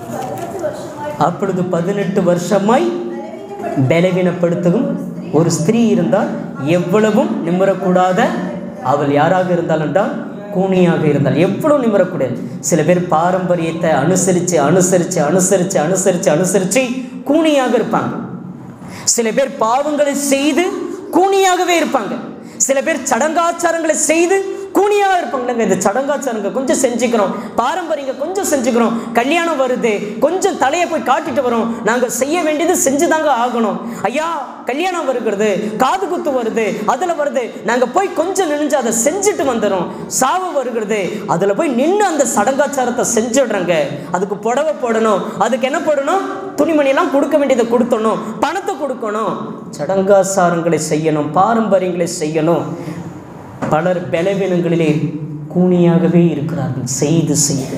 அப்பொழுது பதினெட்டு வருஷமாய் பலவீனப்படுத்தும் ஒரு ஸ்திரீ இருந்தால், எவ்வளவும் நிமிரக்கூடாத அவள் யாராக இருந்தால் என்றால் கூனியாக இருந்தால். எவ்வளவு நிமிரக்கூடாது. சில பேர் பாரம்பரியத்தை அனுசரித்து அனுசரித்து அனுசரித்து அனுசரித்து அனுசரித்து கூனியாக இருப்பாங்க. சில பேர் பாவங்களை செய்து கூனியாகவே இருப்பாங்க. சில பேர் சடங்காச்சாரங்களை செய்து கூனியாக இருப்பாங்க. இந்த சடங்காச்சாரங்கள் கொஞ்சம் செஞ்சுக்கிறோம், பாரம்பரியங்க கொஞ்சம் செஞ்சுக்கிறோம், கல்யாணம் வருது கொஞ்சம் தலையை போய் காட்டிட்டு வரோம், நாங்கள் செய்ய வேண்டியது செஞ்சு தாங்க ஆகணும். ஐயா கல்யாணம் வருகிறது, காது குத்து வருது, அதில் வருது, நாங்கள் போய் கொஞ்சம் நினைஞ்சு அதை செஞ்சுட்டு வந்துடும். சாவு வருகிறது, அதில் போய் நின்று அந்த சடங்காச்சாரத்தை செஞ்சுடுறாங்க. அதுக்கு புடவை போடணும், அதுக்கு என்ன போடணும், துணிமணியெல்லாம் கொடுக்க வேண்டியதை கொடுத்தணும், பணத்தை கொடுக்கணும், சடங்காச்சாரங்களை செய்யணும், பாரம்பரியங்களை செய்யணும். பலர் பலவீனங்களிலே கூனியாகவே இருக்கிறார்கள். செய்து செய்து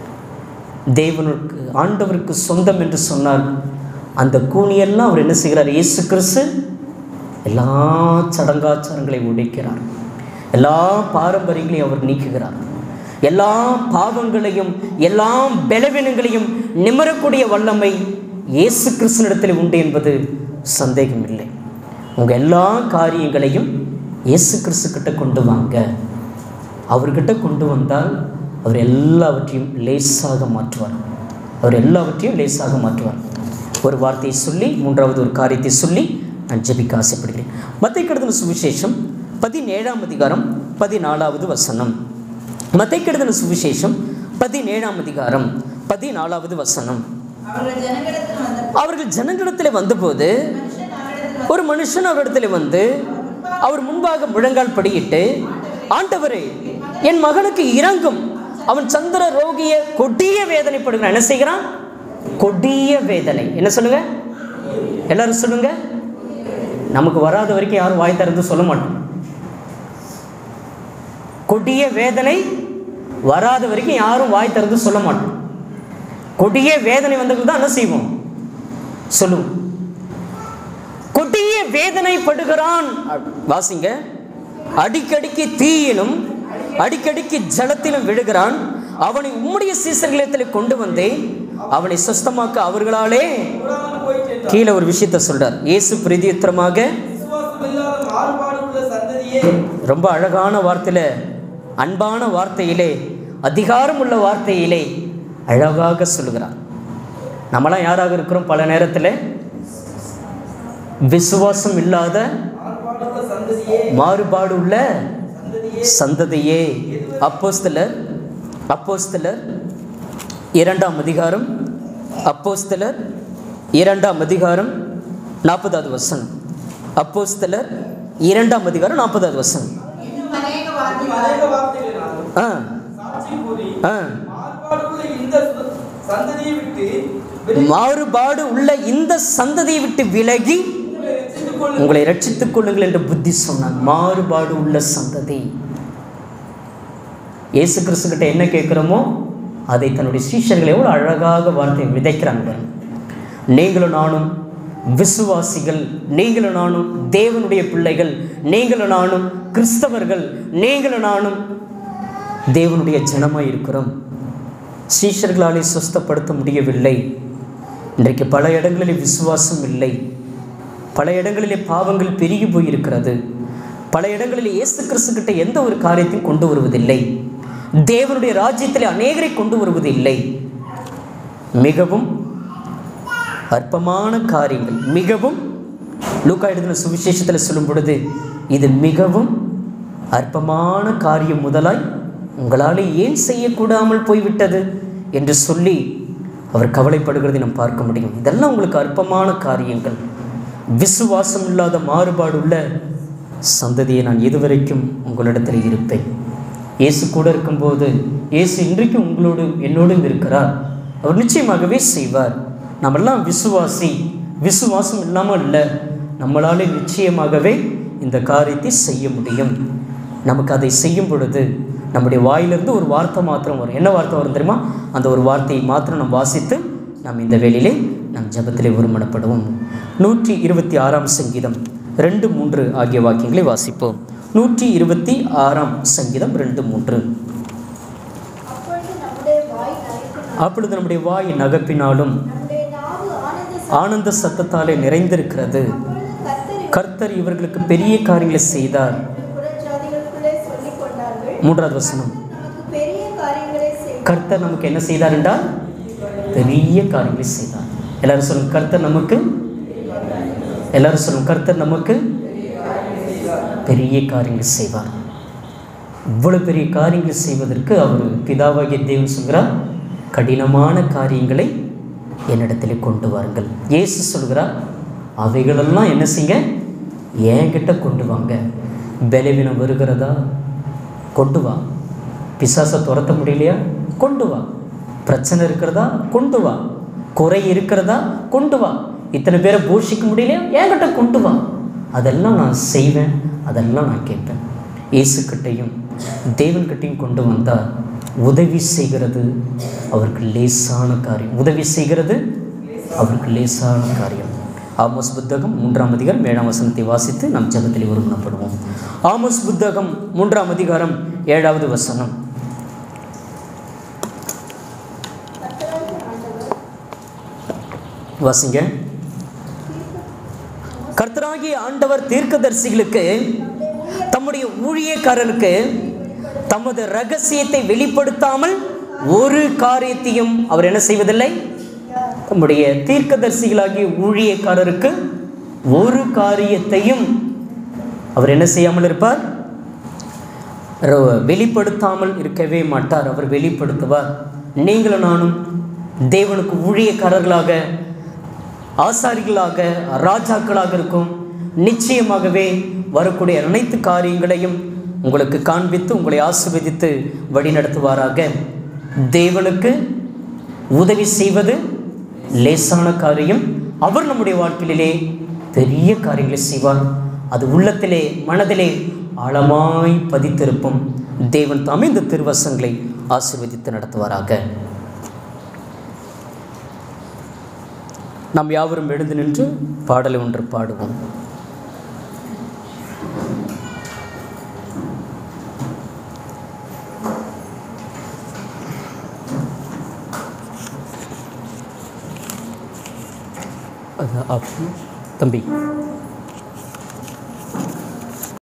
தேவனுக்கு ஆண்டவருக்கு சொந்தம் என்று சொன்னார். அந்த கூனியெல்லாம் அவர் என்ன செய்கிறார், இயேசு கிறிஸ்து எல்லா சடங்காச்சாரங்களை உடைக்கிறார், எல்லா பாரம்பரியங்களையும் அவர் நீக்குகிறார், எல்லா பாவங்களையும் எல்லா பலவீனங்களையும் நிமிரக்கூடிய வல்லமை இயேசு கிறிஸ்துவினிடத்தில் உண்டு என்பது சந்தேகமில்லை. உங்கள் எல்லா காரியங்களையும் இயேசு கிறிஸ்து கிட்ட கொண்டு வாங்க. அவர்கிட்ட கொண்டு வந்தால் அவர் எல்லாவற்றையும் லேசாக மாற்றுவார். அவர் எல்லாவற்றையும் லேசாக மாற்றுவார். ஒரு வார்த்தையை சொல்லி மூன்றாவது ஒரு காரியத்தை சொல்லி நான் ஜெபிக்க ஆசைப்படுகிறேன். மத்தேயு எழுதின சுவிசேஷம் பதினேழாம் அதிகாரம் பதினாலாவது வசனம். மத்தேயு எழுதின சுவிசேஷம் பதினேழாம் அதிகாரம் பதினாலாவது வசனம். அவர்கள் ஜனங்களிடத்தில் வந்தபோது ஒரு மனுஷன் அவரிடத்தில் வந்து அவர் முன்பாக முழங்கால் படியிட்டு, ஆண்டவரே என் மகனுக்கு இரங்கும், அவன் சந்திர ரோகிய கொடிய வேதனைப்படுகிறான். என்ன செய்கிறான், கொடிய வேதனை. என்ன சொல்லுங்க, எல்லாரும் சொல்லுங்க. நமக்கு வராத வரைக்கும் யாரும் வாய் திறந்து சொல்ல மாட்டோம். கொடிய வேதனை வராத வரைக்கும் யாரும் வாய் திறந்து சொல்ல மாட்டோம். கொடிய வேதனை வந்தவர்கள் தான் என்ன செய்வோம்? சொல்லுவோம். கொடிய வேதனைப்படுகிறான். வாசிங்க. அடிக்கடிக்கு தீயிலும் அடிக்கடிக்கு ஜலத்திலும் விழுகிறான். அவனை உம்முடைய சீசர்களிடத்தில் கொண்டு வந்தே அவனை சுஸ்தமாக்க அவர்களாலே கீழே ஒரு விஷயத்தை சொல்றார். இயேசு பிரதியுத்தரமாக ரொம்ப அழகான வார்த்தையில, அன்பான வார்த்தையிலே, அதிகாரம் உள்ள வார்த்தையிலே அழகாக சொல்லுகிறார். நம்மளாம் யாராக இருக்கிறோம்? பல நேரத்தில் விசுவாசம் இல்லாத மாறுபாடு உள்ள சந்ததியே. அப்போஸ்தலர் அப்போஸ்தலர் இரண்டாம் அதிகாரம் அப்போஸ்தலர் இரண்டாம் அதிகாரம் நாற்பதாவது வசனம். அப்போஸ்தலர் இரண்டாம் அதிகாரம் நாற்பதாவது வசனம். ஆ ஆ மாறுபாடு உள்ள இந்த சந்ததியை விட்டு விலகி உங்களை ரட்சித்துக் கொள்ளுங்கள் என்று புத்தி சொன்னார். மாறுபாடு உள்ள சந்ததி. இயேசு கிறிஸ்து கிட்ட என்ன கேட்கிறோமோ அதை தன்னுடைய சீஷர்கள் எவ்வளவு அழகாக வார்த்தை விதைக்கிறாங்க. நீங்களும் நானும் விசுவாசிகள், நீங்களும் நானும் தேவனுடைய பிள்ளைகள், நீங்களும் நானும் கிறிஸ்தவர்கள், நீங்களும் நானும் தேவனுடைய ஜனமாய் இருக்கிறோம். சீஷர்களாலே சுஸ்தப்படுத்த முடியவில்லை. இன்றைக்கு பல இடங்களில் விசுவாசம் இல்லை. பல இடங்களிலே பாவங்கள் பெருகி போயிருக்கிறது. பல இடங்களில் இயேசு கிறிஸ்து கிட்ட எந்த ஒரு காரியத்தையும் கொண்டு வருவதில்லை. தேவனுடைய ராஜ்யத்திலே அநேகரை கொண்டு வருவதில்லை. மிகவும் அற்பமான காரியங்கள், மிகவும் லூக்கா எழுதின சுவிசேஷத்தில் சொல்லும் பொழுது இது மிகவும் அற்பமான காரியம் முதலாய் உங்களால் ஏன் செய்யக்கூடாமல் போய்விட்டது என்று சொல்லி அவர் கவலைப்படுகிறதை நாம் பார்க்க முடியும். இதெல்லாம் உங்களுக்கு அற்பமான காரியங்கள். விசுவாசம் இல்லாத மாறுபாடு உள்ள சந்ததியை நான் எதுவரைக்கும் உங்களிடத்தில் இருப்பேன். இயேசு கூட இருக்கும்போது, இயேசு இன்றைக்கும் உங்களோடு என்னோடும் இருக்கிறார். அவர் நிச்சயமாகவே செய்வார். நம்மெல்லாம் விசுவாசி. விசுவாசம் இல்லாமல் இல்லை. நம்மளாலே நிச்சயமாகவே இந்த காரியத்தை செய்ய முடியும். நமக்கு அதை செய்யும் பொழுது நம்முடைய வாயிலிருந்து ஒரு வார்த்தை மாத்திரம் வரும். என்ன வார்த்தை வரும் தெரியுமா? அந்த ஒரு வார்த்தையை மாத்திரம் நாம் வாசித்து நாம் இந்த வேளையிலே நம் ஜெபத்திலே ஒருமனப்படுவோம். நூற்றி இருபத்தி ஆறாம் சங்கீதம் ரெண்டு மூன்று ஆகிய வாக்கியங்களை வாசிப்போம். நூற்றி இருபத்தி ஆறாம் சங்கீதம் ரெண்டு மூன்று. அப்பொழுது நம்முடைய வாய் நகப்பினாலும் ஆனந்த சத்தத்தாலே நிறைந்திருக்கிறது. கர்த்தர் இவர்களுக்கு பெரிய காரியங்களை செய்தார். மூன்றாவது வசனம். கர்த்தர் நமக்கு என்ன செய்தார் என்றால் பெரிய காரியங்களை செய்தார். எல்லாரும் சொல்லுங்க, கர்த்தர் நமக்கு. எல்லாரும் சொல்லுங்க, கர்த்தர் நமக்கு பெரிய காரியங்கள் செய்வார். இவ்வளவு பெரிய காரியங்கள் செய்வதற்கு அவர் பிதாவாகிய தேவன் சொல்கிறார், கடினமான காரியங்களை என்னிடத்தில் கொண்டு வாருங்கள். இயேசு சொல்கிறார், அவைகளெல்லாம் என்ன செய்யுங்க, என்கிட்ட கொண்டு வாங்க. பலவீனம் வருகிறதா, கொண்டு வா. பிசாசை துரத்த முடியலையா, கொண்டு வா. பிரச்சனை இருக்கிறதா, கொண்டு வா. குறை இருக்கிறதா, கொண்டு வா. இத்தனை பேரை போஷிக்க முடியலையா, என்கிட்ட கொண்டு வா. அதெல்லாம் நான் செய்வேன், அதெல்லாம் நான் கேட்பேன். இயேசுக்கிட்டையும் தேவன்கிட்டையும் கொண்டு வந்தால் உதவி செய்கிறது அவருக்கு லேசான காரியம். உதவி செய்கிறது அவருக்கு லேசான காரியம். ஆமோஸ் புத்தகம் மூன்றாம் அதிகாரம் ஏழாம் வசனத்தை வாசித்து நாம் ஜெபத்தில் ஒருமனப்படுவோம். ஆமோஸ் புத்தகம் மூன்றாம் அதிகாரம் ஏழாவது வசனம். வாசிங்க. கர்த்தராகிய ஆண்டவர் தீர்க்கதரிசிகளுக்கு தம்முடைய ஊழியக்காரருக்கு தமது ரகசியத்தை வெளிப்படுத்தாமல் ஒரு காரியத்தையும் அவர் என்ன செய்வதில்லை. தம்முடைய தீர்க்கதரிசிகளாகிய ஊழியக்காரருக்கு ஒரு காரியத்தையும் அவர் என்ன செய்யாமல் இருப்பார், வெளிப்படுத்தாமல் இருக்கவே மாட்டார். அவர் வெளிப்படுத்துவார். நீங்களும் நானும் தேவனுக்கு ஊழியக்காரர்களாக, ஆசாரிகளாக, ராஜாக்களாக இருக்கும். நிச்சயமாகவே வரக்கூடிய அனைத்து காரியங்களையும் உங்களுக்கு காண்பித்து உங்களை ஆசீர்வதித்து வழி நடத்துவாராக. தேவனுக்கு உதவி செய்வது லேசான காரியம். அவர் நம்முடைய வாழ்க்கையிலே பெரிய காரியங்களை செய்வார். அது உள்ளத்திலே, மனதிலே ஆழமாய் பதித்திருப்போம். தேவன் தாமே இந்த திருவசங்களை ஆசீர்வதித்து நடத்துவாராக. நாம் யாவரும் எழுந்து நின்று பாடலை ஒன்று பாடுவோம். தம்பி